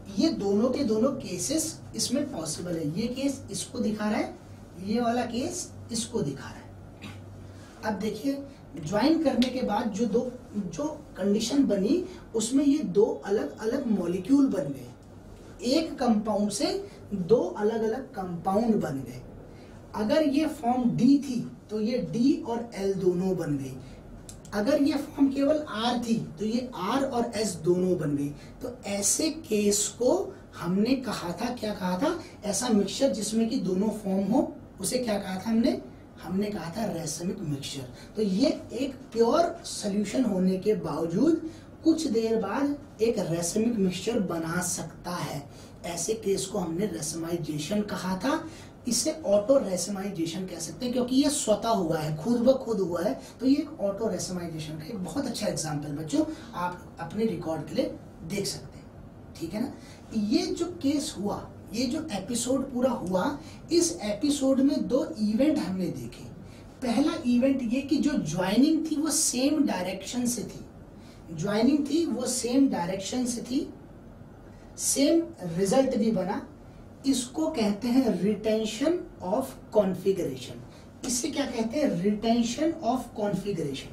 ये दोनों के दोनों केसेस इसमें पॉसिबल है। ये केस इसको दिखा रहा है, ये वाला केस इसको दिखा रहा है। अब देखिए ज्वाइन करने के बाद जो दो जो कंडीशन बनी उसमें ये दो अलग अलग मॉलिक्यूल बन गए। एक कंपाउंड से दो अलग अलग कंपाउंड बन गए। अगर ये फॉर्म डी थी तो ये डी और एल दोनों बन गई। अगर ये फॉर्म केवल आर थी तो ये आर और एस दोनों बन गई। तो ऐसे केस को हमने कहा था, क्या कहा था, ऐसा मिक्सचर जिसमें कि दोनों फॉर्म हो उसे क्या कहा था हमने हमने कहा था रेसमिक मिक्सचर। तो ये एक प्योर सॉल्यूशन होने के बावजूद कुछ देर बाद एक रेसमिक मिक्सचर बना सकता है। ऐसे केस को हमने रेसमाइजेशन कहा था। इसे ऑटो रेसमाइजेशन कह सकते हैं क्योंकि ये स्वतः हुआ है, खुद ब खुद हुआ है। तो ये एक ऑटो रेसमाइजेशन का एक बहुत अच्छा एग्जाम्पल बच्चों आप अपने रिकॉर्ड के लिए देख सकते हैं, ठीक है ना। ये जो केस हुआ, ये जो एपिसोड पूरा हुआ, इस एपिसोड में दो इवेंट हमने देखे। पहला इवेंट ये कि जो ज्वाइनिंग थी वो सेम डायरेक्शन से थी, ज्वाइनिंग थी वो सेम डायरेक्शन से थी, सेम रिजल्ट भी बना। इसको कहते हैं रिटेंशन ऑफ कॉन्फ़िगरेशन। इससे क्या कहते हैं, रिटेंशन ऑफ कॉन्फ़िगरेशन।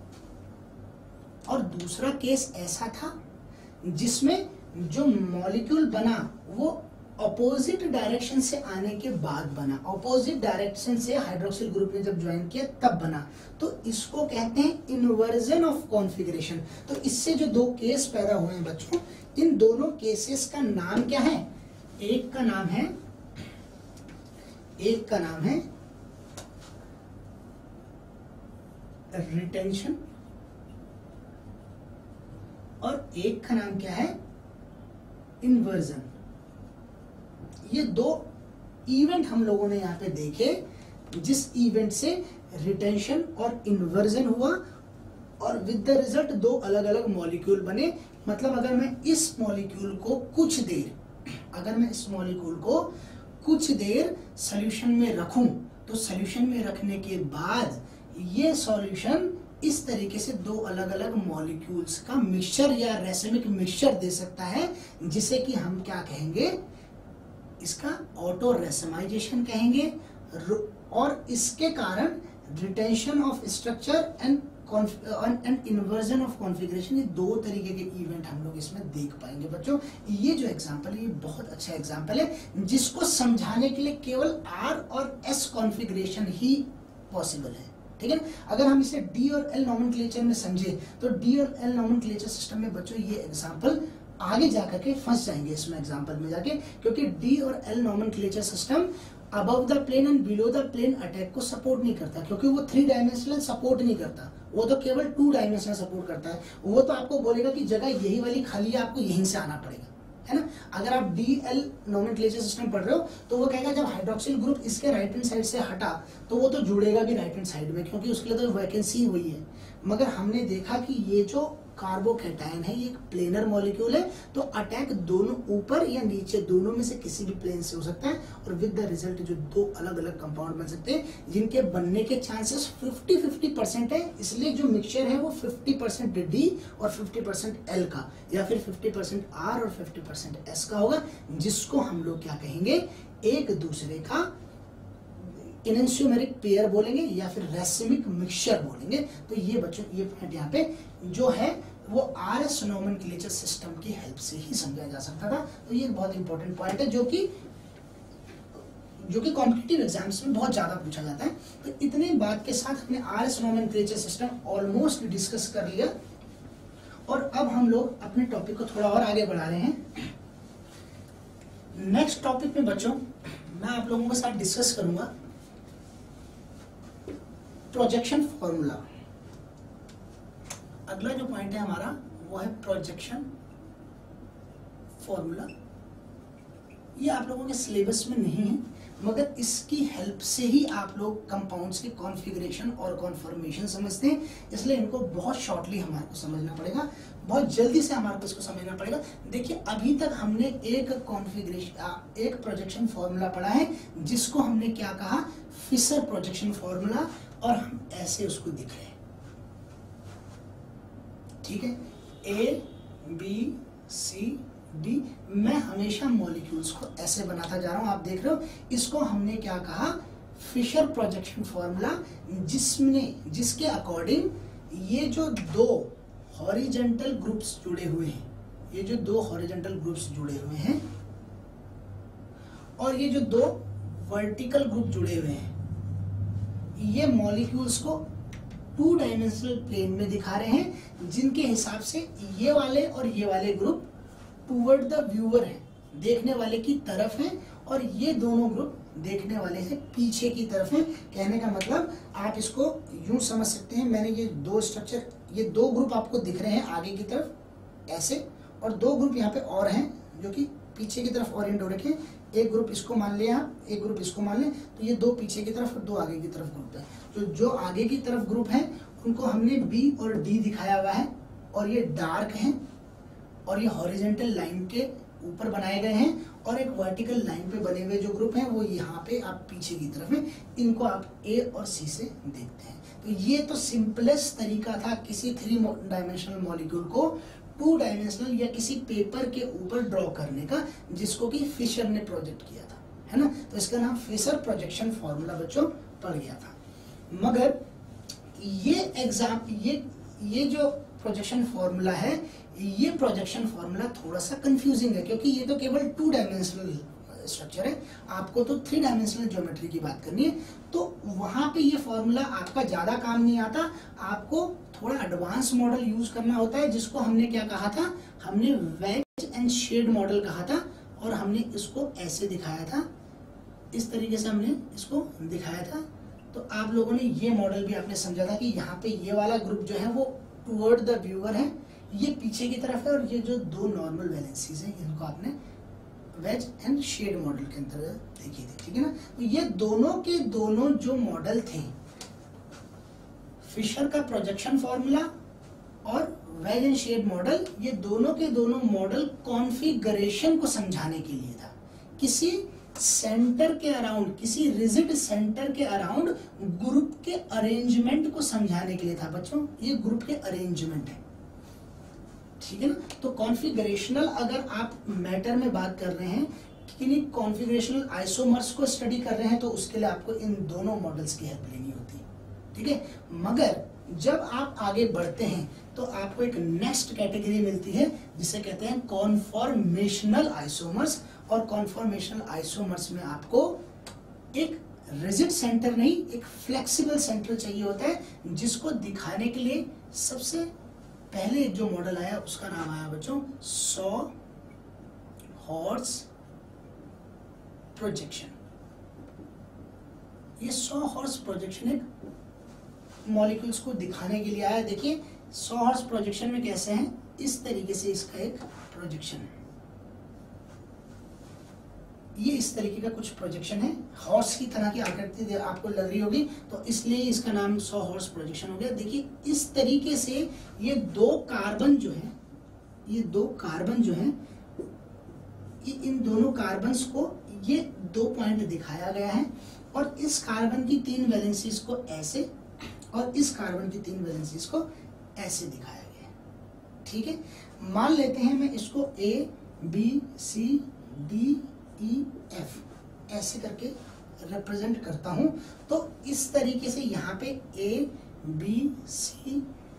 और दूसरा केस ऐसा था जिसमें जो मॉलिक्यूल बना वो अपोजिट डायरेक्शन से आने के बाद बना। अपोजिट डायरेक्शन से हाइड्रोक्सिल ग्रुप ने जब ज्वाइन किया तब बना। तो इसको कहते हैं इन्वर्जन ऑफ कॉन्फ़िगरेशन। तो इससे जो दो केस पैदा हुए हैं बच्चों, इन दोनों केसेस का नाम क्या है, एक का नाम है एक का नाम है रिटेंशन और एक का नाम क्या है, इन्वर्जन। ये दो इवेंट हम लोगों ने यहां पे देखे, जिस इवेंट से रिटेंशन और इन्वर्जन हुआ और विद द रिजल्ट दो अलग अलग मॉलिक्यूल बने। मतलब अगर मैं इस मॉलिक्यूल को कुछ देर अगर मैं इस मॉलिक्यूल को कुछ देर सॉल्यूशन में रखूं तो सॉल्यूशन में रखने के बाद ये सॉल्यूशन इस तरीके से दो अलग अलग मॉलिक्यूल्स का मिक्सचर या रेसमिक मिक्सचर दे सकता है, जिसे कि हम क्या कहेंगे, इसका ऑटो रेसमाइजेशन कहेंगे। और इसके कारण retention of structure and and inversion of configuration, ये दो तरीके के इवेंट हम लोग इसमें देख पाएंगे बच्चों। ये जो एग्जांपल है ये बहुत अच्छा एग्जांपल है जिसको समझाने के लिए केवल आर और एस कॉन्फ़िगरेशन ही पॉसिबल है, ठीक है। अगर हम इसे डी और एल नोमेनक्लेचर में समझे तो डी और एल नोमेनक्लेचर सिस्टम में बच्चों ये एग्जांपल आगे जाकर के फंस जाएंगे इसमें एग्जांपल में जाके, क्योंकि डी और L nomenclature system above the plane and below the plane attack को सपोर्ट नहीं करता, क्योंकि वो थ्री डायमेंशनल सपोर्ट नहीं करता, वो तो केवल टू डायमेंशनल सपोर्ट करता है। वो तो आपको बोलेगा कि जगह यही वाली खाली है, आपको यहीं से आना पड़ेगा, है ना। अगर आप डी एल नोमेनक्लेचर सिस्टम पढ़ रहे हो तो वो कहेगा जब हाइड्रोक्सिल ग्रुप इसके राइट हैंड साइड से हटा तो वो तो जुड़ेगा भी राइट हैंड साइड में, क्योंकि उसके लिए तो वैकेंसी हुई है। मगर हमने देखा कि ये जो कार्बोकैटायन है ये एक प्लेनर मॉलिक्यूल है, तो अटैक दोनों ऊपर या नीचे दोनों में से किसी भी प्लेन से हो सकता है और विद द रिजल्ट जो दो अलग अलग कंपाउंड बन सकते हैं जिनके बनने के चांसेस फिफ्टी फिफ्टी परसेंट है। इसलिए जो मिक्सचर है वो फिफ्टी परसेंट डी और फिफ्टी परसेंट एल का या फिर फिफ्टी परसेंट आर और फिफ्टी परसेंट एस का होगा, जिसको हम लोग क्या कहेंगे, एक दूसरे का इनेंशियोमेरिक पेयर बोलेंगे या फिर रेसिमिक मिक्सचर बोलेंगे। तो ये बच्चों ये पॉइंट यहाँ पे जो है वो आर एस नोमेनक्लेचर सिस्टम की हेल्प से ही समझा जा सकता था। तो ये बहुत इंपॉर्टेंट पॉइंट है जो कि जो कि कॉम्पिटिटिव एग्जाम्स में बहुत ज्यादा पूछा जाता है। तो इतनी बात के साथ हमने R S nomenclature system almost discuss कर लिया और अब हम लोग अपने टॉपिक को थोड़ा और आगे बढ़ा रहे हैं। नेक्स्ट टॉपिक में बच्चों मैं आप लोगों के साथ डिस्कस करूंगा प्रोजेक्शन फॉर्मूला। अगला जो पॉइंट है हमारा वो है प्रोजेक्शन फॉर्मूला। ये आप लोगों के सिलेबस में नहीं है, मगर इसकी हेल्प से ही आप लोग कंपाउंड्स के कॉन्फ़िगरेशन और कॉन्फॉर्मेशन समझते हैं, इसलिए इनको बहुत शॉर्टली हमारे को समझना पड़ेगा, बहुत जल्दी से हमारे को इसको समझना पड़ेगा। देखिए अभी तक हमने एक कॉन्फ़िगरेशन एक प्रोजेक्शन फॉर्मूला पढ़ा है जिसको हमने क्या कहा, फिशर प्रोजेक्शन फॉर्मूला, और हम ऐसे उसको दिख रहे हैं, ठीक है, ए बी सी डी। मैं हमेशा मॉलिक्यूल्स को ऐसे बनाता जा रहा हूं, आप देख रहे हो। इसको हमने क्या कहा, फिशर प्रोजेक्शन फॉर्मूला, जिसमें जिसके अकॉर्डिंग ये जो दो हॉरिजेंटल ग्रुप्स जुड़े हुए हैं, ये जो दो हॉरिजेंटल ग्रुप्स जुड़े हुए हैं और ये जो दो वर्टिकल ग्रुप जुड़े हुए हैं, ये मॉलिक्यूल्स को टू डायमेंशनल प्लेन में दिखा रहे हैं, जिनके हिसाब से ये वाले और ये वाले ग्रुप टूवर्ड द व्यूअर है, देखने वाले की तरफ है, और ये दोनों ग्रुप देखने वाले से पीछे की तरफ है। कहने का मतलब आप इसको यूं समझ सकते हैं, मैंने ये दो स्ट्रक्चर, ये दो ग्रुप आपको दिख रहे हैं आगे की तरफ ऐसे, और दो ग्रुप यहाँ पे और हैं जो कि पीछे की तरफ ओरिएंट हो रखे हैं। एक ग्रुप इसको मान लिया आप, एक ग्रुप इसको मान लें, तो ये दो पीछे की तरफ और दो आगे की तरफ ग्रुप है। तो जो आगे की तरफ ग्रुप है उनको हमने बी और डी दिखाया हुआ है, और ये डार्क हैं, और ये हॉरिजेंटल लाइन के ऊपर बनाए गए हैं, और एक वर्टिकल लाइन पे बने हुए जो ग्रुप हैं वो यहाँ पे आप पीछे की तरफ है। इनको आप ए और सी से देखते हैं। तो ये तो सिंपलेस्ट तरीका था किसी थ्री डायमेंशनल मॉलिक्यूल को टू डायमेंशनल या किसी पेपर के ऊपर ड्रॉ करने का, जिसको कि फिशर ने प्रोजेक्ट किया था, है ना। तो इसका नाम फिशर प्रोजेक्शन फॉर्मूला बच्चों पड़ गया था। मगर ये एग्जाम ये ये जो प्रोजेक्शन फॉर्मूला है, ये प्रोजेक्शन फॉर्मूला थोड़ा सा कंफ्यूजिंग है, क्योंकि ये तो केवल टू डायमेंशनल स्ट्रक्चर है, आपको तो थ्री डायमेंशनल ज्योमेट्री की बात करनी है। तो वहां पे ये फॉर्मूला आपका ज्यादा काम नहीं आता, आपको थोड़ा एडवांस मॉडल यूज करना होता है, जिसको हमने क्या कहा था, हमने वेज एंड शेड मॉडल कहा था, और हमने इसको ऐसे दिखाया था, इस तरीके से हमने इसको दिखाया था। तो आप लोगों ने ये मॉडल भी आपने समझा था कि यहाँ पे ये वाला ग्रुप जो है वो टुवर्ड द व्यूअर है, ये पीछे की तरफ है, और ये जो दो नॉर्मल वैलेंसीज हैं इनको आपने वेज एंड शेड मॉडल के अंतर्गत देखी थी, ठीक है ना। तो ये दोनों के दोनों जो मॉडल थे, फिशर का प्रोजेक्शन फॉर्मूला और वेज एंड शेड मॉडल, ये दोनों के दोनों मॉडल कॉन्फ़िगरेशन को समझाने के लिए था, किसी सेंटर के अराउंड, किसी रिजिड सेंटर के अराउंड ग्रुप के अरेंजमेंट को समझाने के लिए था बच्चों। ये ग्रुप के अरेंजमेंट है, ठीक है ना। तो कॉन्फ़िगरेशनल, अगर आप मैटर में बात कर रहे हैं, किन्हीं कॉन्फ़िगरेशनल आइसोमर्स को स्टडी कर रहे हैं, तो उसके लिए आपको इन दोनों मॉडल्स की हेल्प लेनी होती है, ठीक है। मगर जब आप आगे बढ़ते हैं तो आपको एक नेक्स्ट कैटेगरी मिलती है, जिसे कहते हैं कॉन्फॉर्मेशनल आइसोमर्स। और कॉन्फॉर्मेशनल आइसोमर्स में आपको एक रिजिड सेंटर नहीं, एक फ्लेक्सिबल सेंटर चाहिए होता है, जिसको दिखाने के लिए सबसे पहले जो मॉडल आया उसका नाम आया बच्चों सॉ हॉर्स प्रोजेक्शन। ये सॉ हॉर्स प्रोजेक्शन एक मॉलिक्यूल्स को दिखाने के लिए आया। देखिए सॉ हॉर्स प्रोजेक्शन में कैसे है, इस तरीके से इसका एक प्रोजेक्शन है, ये इस तरीके का कुछ प्रोजेक्शन है, हॉर्स की तरह की आकृति आपको लग रही होगी, तो इसलिए इसका नाम सॉ हॉर्स प्रोजेक्शन हो गया। देखिए इस तरीके से ये दो कार्बन जो है, ये दो कार्बन जो है, ये इन दोनों कार्बन्स को ये दो पॉइंट दिखाया गया है, और इस कार्बन की तीन वैलेंसीज को ऐसे, और इस कार्बन की तीन वैलेंसीज को ऐसे दिखाया गया है, ठीक है। मान लेते हैं मैं इसको A B C D E F ऐसे करके रिप्रेजेंट करता हूं। तो इस तरीके से यहाँ पे A B C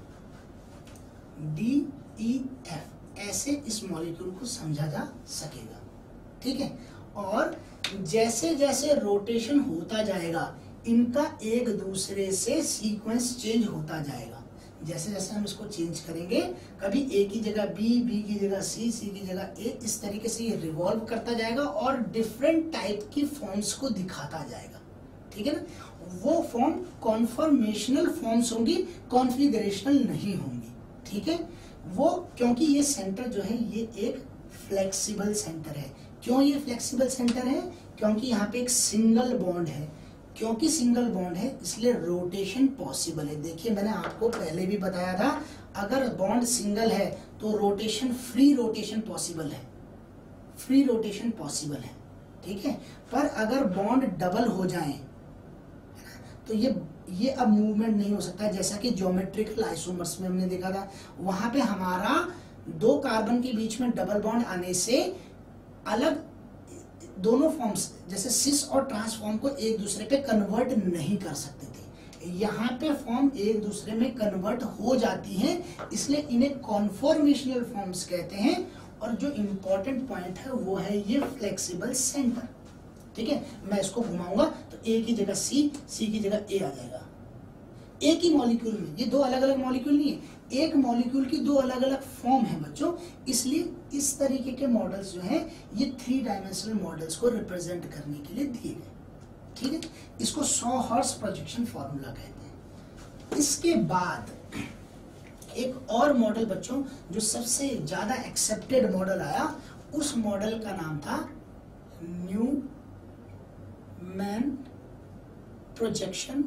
D E F ऐसे इस मॉलिक्यूल को समझा जा सकेगा, ठीक है। और जैसे जैसे रोटेशन होता जाएगा, इनका एक दूसरे से सीक्वेंस चेंज होता जाएगा। जैसे जैसे हम इसको चेंज करेंगे, कभी ए की जगह बी, बी की जगह सी, सी की जगह ए, इस तरीके से ये रिवॉल्व करता जाएगा और डिफरेंट टाइप की फॉर्म्स को दिखाता जाएगा, ठीक है ना। वो फॉर्म कॉन्फॉर्मेशनल फॉर्म्स होंगी, कॉन्फिगरेशनल नहीं होंगी, ठीक है। वो क्योंकि ये सेंटर जो है ये एक फ्लेक्सिबल सेंटर है। क्यों ये फ्लेक्सिबल सेंटर है? क्योंकि यहाँ पे एक सिंगल बॉन्ड है। क्योंकि सिंगल बॉन्ड है इसलिए रोटेशन पॉसिबल है। देखिए मैंने आपको पहले भी बताया था, अगर बॉन्ड सिंगल है तो रोटेशन, फ्री रोटेशन पॉसिबल है, फ्री रोटेशन पॉसिबल है, ठीक है। पर अगर बॉन्ड डबल हो जाए तो ये ये अब मूवमेंट नहीं हो सकता। जैसा कि ज्योमेट्रिकल आइसोमर्स में हमने देखा था, वहां पे हमारा दो कार्बन के बीच में डबल बॉन्ड आने से अलग दोनों फॉर्म्स जैसे सिस और ट्रांस फॉर्म को एक दूसरे पे कन्वर्ट नहीं कर सकते थे। यहाँ पे फॉर्म एक दूसरे में कन्वर्ट हो जाती हैं, इसलिए इन्हें कॉन्फॉर्मेशनल फॉर्म्स कहते हैं। और जो इंपॉर्टेंट पॉइंट है वो है ये फ्लेक्सिबल सेंटर। ठीक है, मैं इसको घुमाऊंगा तो ए की जगह सी, सी की जगह ए आ जाएगा। एक ही मॉलिक्यूल में, ये दो अलग अलग मॉलिक्यूल नहीं है, एक मॉलिक्यूल की दो अलग अलग फॉर्म है बच्चों। इसलिए इस तरीके के मॉडल्स जो हैं ये थ्री डायमेंशनल मॉडल्स को रिप्रेजेंट करने के लिए दिए गए। ठीक है, इसको सौ हर्ट्ज प्रोजेक्शन फॉर्मूला कहते हैं। इसके बाद एक और मॉडल बच्चों जो सबसे ज्यादा एक्सेप्टेड मॉडल आया, उस मॉडल का नाम था Newman projection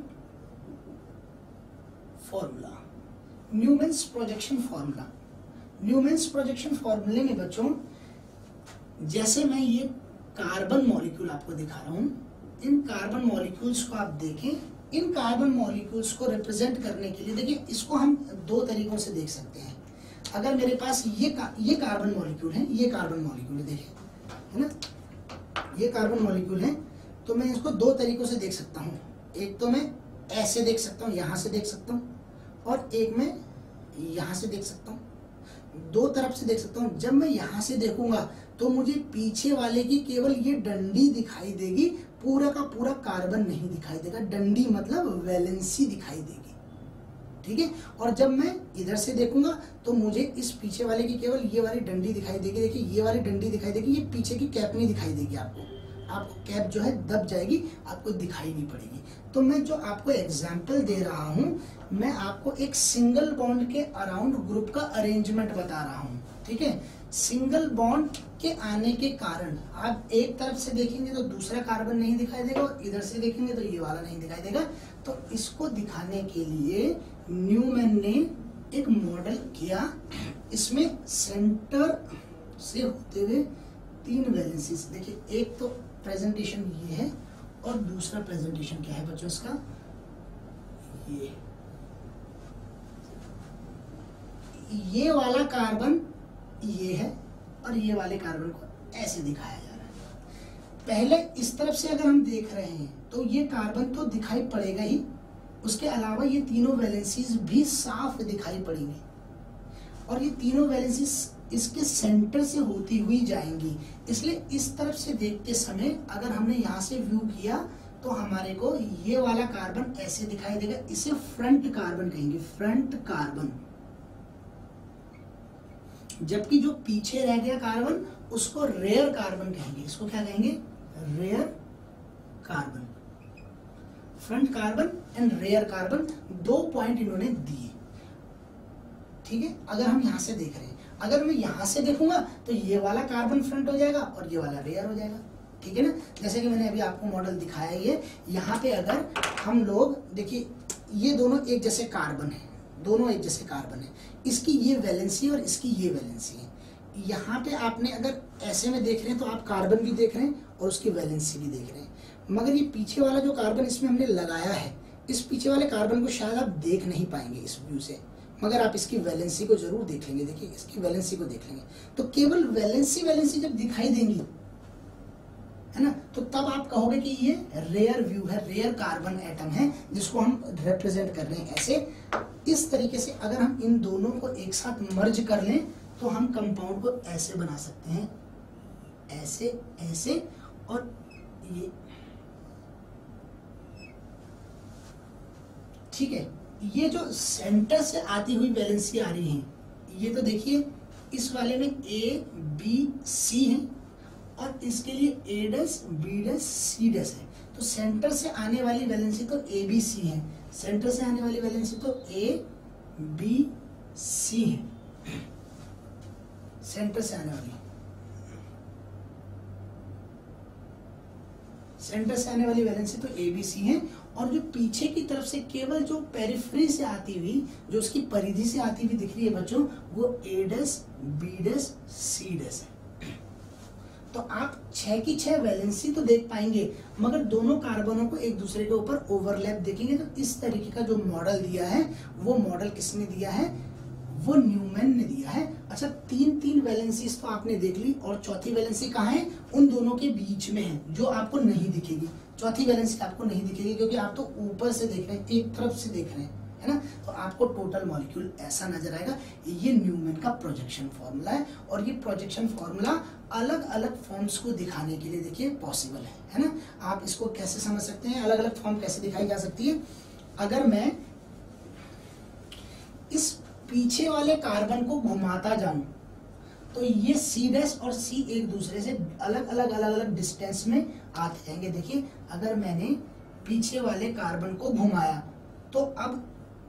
formula. Newman's projection formula, Newman's projection फॉर्मूले में बच्चों जैसे मैं ये कार्बन मॉलिक्यूल आपको दिखा रहा हूं, इन कार्बन मॉलिक्यूल्स को आप देखें, इन कार्बन मॉलिक्यूल्स को रिप्रेजेंट करने के लिए देखिए इसको हम दो तरीकों से देख सकते हैं। अगर मेरे पास ये का, ये कार्बन मॉलिक्यूल है, ये कार्बन मॉलिक्यूल है, देखिए है ना, ये कार्बन मॉलिक्यूल है, तो मैं इसको दो तरीकों से देख सकता हूँ। एक तो मैं ऐसे देख सकता हूँ, यहां से देख सकता हूँ, और एक मैं यहां से देख सकता हूँ। दो तरफ से देख सकता हूँ। जब मैं यहां से देखूंगा तो मुझे पीछे वाले की केवल ये डंडी दिखाई देगी, पूरा का पूरा कार्बन नहीं दिखाई देगा। डंडी मतलब वैलेंसी दिखाई देगी। ठीक है, और जब मैं इधर से देखूंगा तो मुझे इस पीछे वाले की केवल ये वाली डंडी दिखाई देगी। देखिए ये वाली डंडी दिखाई देगी, ये पीछे की कैप नहीं दिखाई देगी आपको। आपको कैप जो है दब जाएगी, आपको दिखाई नहीं पड़ेगी। तो मैं जो आपको एग्जाम्पल दे रहा हूं, मैं आपको एक सिंगल बॉन्ड के अराउंड ग्रुप का अरेंजमेंट बता रहा हूं। ठीक है, सिंगल बॉन्ड के आने के कारण आप एक तरफ से देखेंगे तो दूसरा कार्बन नहीं दिखाई देगा, और इधर से देखेंगे तो ये वाला नहीं दिखाई देगा। तो इसको दिखाने के लिए न्यूमैन ने एक मॉडल किया। इसमें सेंटर से होते हुए तीन वैलेंसीज, देखिए एक तो प्रेजेंटेशन ये है और दूसरा प्रेजेंटेशन क्या है बच्चों इसका, ये ये वाला कार्बन ये है और ये वाले कार्बन को ऐसे दिखाया जा रहा है। पहले इस तरफ से अगर हम देख रहे हैं तो ये कार्बन तो दिखाई पड़ेगा ही, उसके अलावा ये तीनों वैलेंसीज भी साफ दिखाई पड़ेंगी, और ये तीनों वैलेंसीज इसके सेंटर से होती हुई जाएंगी। इसलिए इस तरफ से देखते समय अगर हमने यहाँ से व्यू किया तो हमारे को ये वाला कार्बन ऐसे दिखाई देगा। इसे फ्रंट कार्बन कहेंगे, फ्रंट कार्बन। जबकि जो पीछे रह गया कार्बन उसको रेयर कार्बन कहेंगे। इसको क्या कहेंगे, rear carbon. Front carbon and rear carbon, दो पॉइंट इन्होंने दिए। ठीक है, अगर हम यहां से देख रहे हैं, अगर मैं यहां से देखूंगा तो ये वाला कार्बन फ्रंट हो जाएगा और ये वाला रेयर हो जाएगा। ठीक है ना, जैसे कि मैंने अभी आपको मॉडल दिखाया, ये यहाँ पे अगर हम लोग देखिए ये दोनों एक जैसे कार्बन है, दोनों एक जैसे कार्बन है, इसकी ये वैलेंसी और इसकी ये वैलेंसी है। यहाँ पे आपने अगर ऐसे में देख रहे हैं तो आप कार्बन भी देख रहे हैं और उसकी वैलेंसी भी देख रहे हैं, मगर ये पीछे वाला जो कार्बन इसमें हमने लगाया है, इस पीछे वाले कार्बन को शायद आप देख नहीं पाएंगे इस व्यू से, मगर आप इसकी वैलेंसी को जरूर देख लेंगे। देखिए इसकी वैलेंसी को देख लेंगे तो केवल वैलेंसी वैलेंसी जब दिखाई देंगी, है ना, तो तब आप कहोगे कि ये रेयर व्यू है, रेयर कार्बन एटम है, जिसको हम रिप्रेजेंट कर रहे हैं ऐसे। इस तरीके से अगर हम इन दोनों को एक साथ मर्ज कर लें तो हम कंपाउंड को ऐसे बना सकते हैं, ऐसे ऐसे, और ये ठीक है। ये जो सेंटर से आती हुई वैलेंसी आ रही है, ये तो देखिए इस वाले में ए बी सी है और इसके लिए ए डस बी डस सी डस है। तो सेंटर से आने वाली वैलेंसी तो ए बी सी है, सेंटर से आने वाली वैलेंसी तो ए बी सी है, सेंटर से आने वाली सेंटर से आने वाली वैलेंसी तो ए बी सी है, और जो पीछे की तरफ से केवल जो पेरिफेरी से आती हुई, जो उसकी परिधि से आती हुई दिख रही है बच्चों, वो ए डस बी डस सी डस है। तो आप छह की छह वैलेंसी तो देख पाएंगे, मगर दोनों कार्बनों को एक दूसरे के ऊपर ओवरलैप देखेंगे। तो इस तरीके का जो मॉडल दिया है वो मॉडल किसने दिया है, वो न्यूमैन ने दिया है। अच्छा, तीन तीन वैलेंसीज तो आपने देख ली, और चौथी वैलेंसी कहाँ है? उन दोनों के बीच में है, जो आपको नहीं दिखेगी। चौथी वैलेंसी आपको नहीं दिखेगी क्योंकि आप तो ऊपर से देख रहे हैं, एक तरफ से देख रहे हैं, है ना। तो आपको टोटल मॉलिक्यूल ऐसा नजर आएगा। ये न्यूमैन का प्रोजेक्शन फॉर्मूला है, और ये प्रोजेक्शन फॉर्मूला अलग अलग फॉर्म्स को दिखाने के लिए देखिए पॉसिबल है, है ना। आप इसको कैसे समझ सकते हैं, अलग अलग फॉर्म कैसे दिखाई जा सकती है? अगर मैं इस पीछे वाले कार्बन को घुमाता जाऊं तो ये सी डैश और सी एक दूसरे से अलग अलग अलग अलग डिस्टेंस में आते जाएंगे। देखिए, अगर मैंने पीछे वाले कार्बन को घुमाया तो अब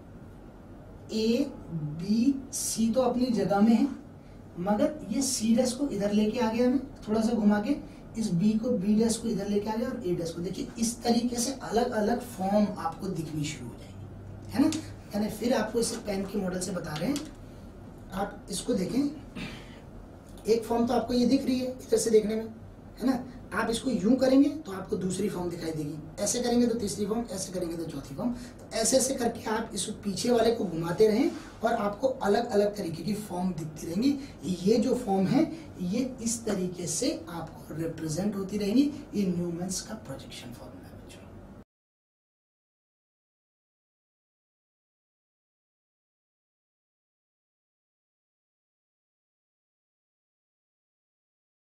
ए बी सी तो अपनी जगह में है, मगर ये सी डैश को इधर लेके आ गया, मैं थोड़ा सा घुमा के इस बी को बी डैश को इधर लेके आ गया, और ए डैश को। देखिए, इस तरीके से अलग अलग फॉर्म आपको दिखनी शुरू हो जाएगी, है ना। यानी फिर आपको इसे पेन के मॉडल से बता रहे हैं। आप इसको देखें, एक फॉर्म तो आपको ये दिख रही है इधर से देखने में, है ना। आप इसको यूं करेंगे तो आपको दूसरी फॉर्म दिखाई देगी, ऐसे करेंगे तो तीसरी फॉर्म, ऐसे करेंगे तो चौथी फॉर्म। तो ऐसे ऐसे करके आप इस पीछे वाले को घुमाते रहें और आपको अलग अलग तरीके की फॉर्म दिखती रहेंगी। ये जो फॉर्म है ये इस तरीके से आपको रिप्रेजेंट होती रहेंगी। ये न्यूमैन्स का प्रोजेक्शन फॉर्म।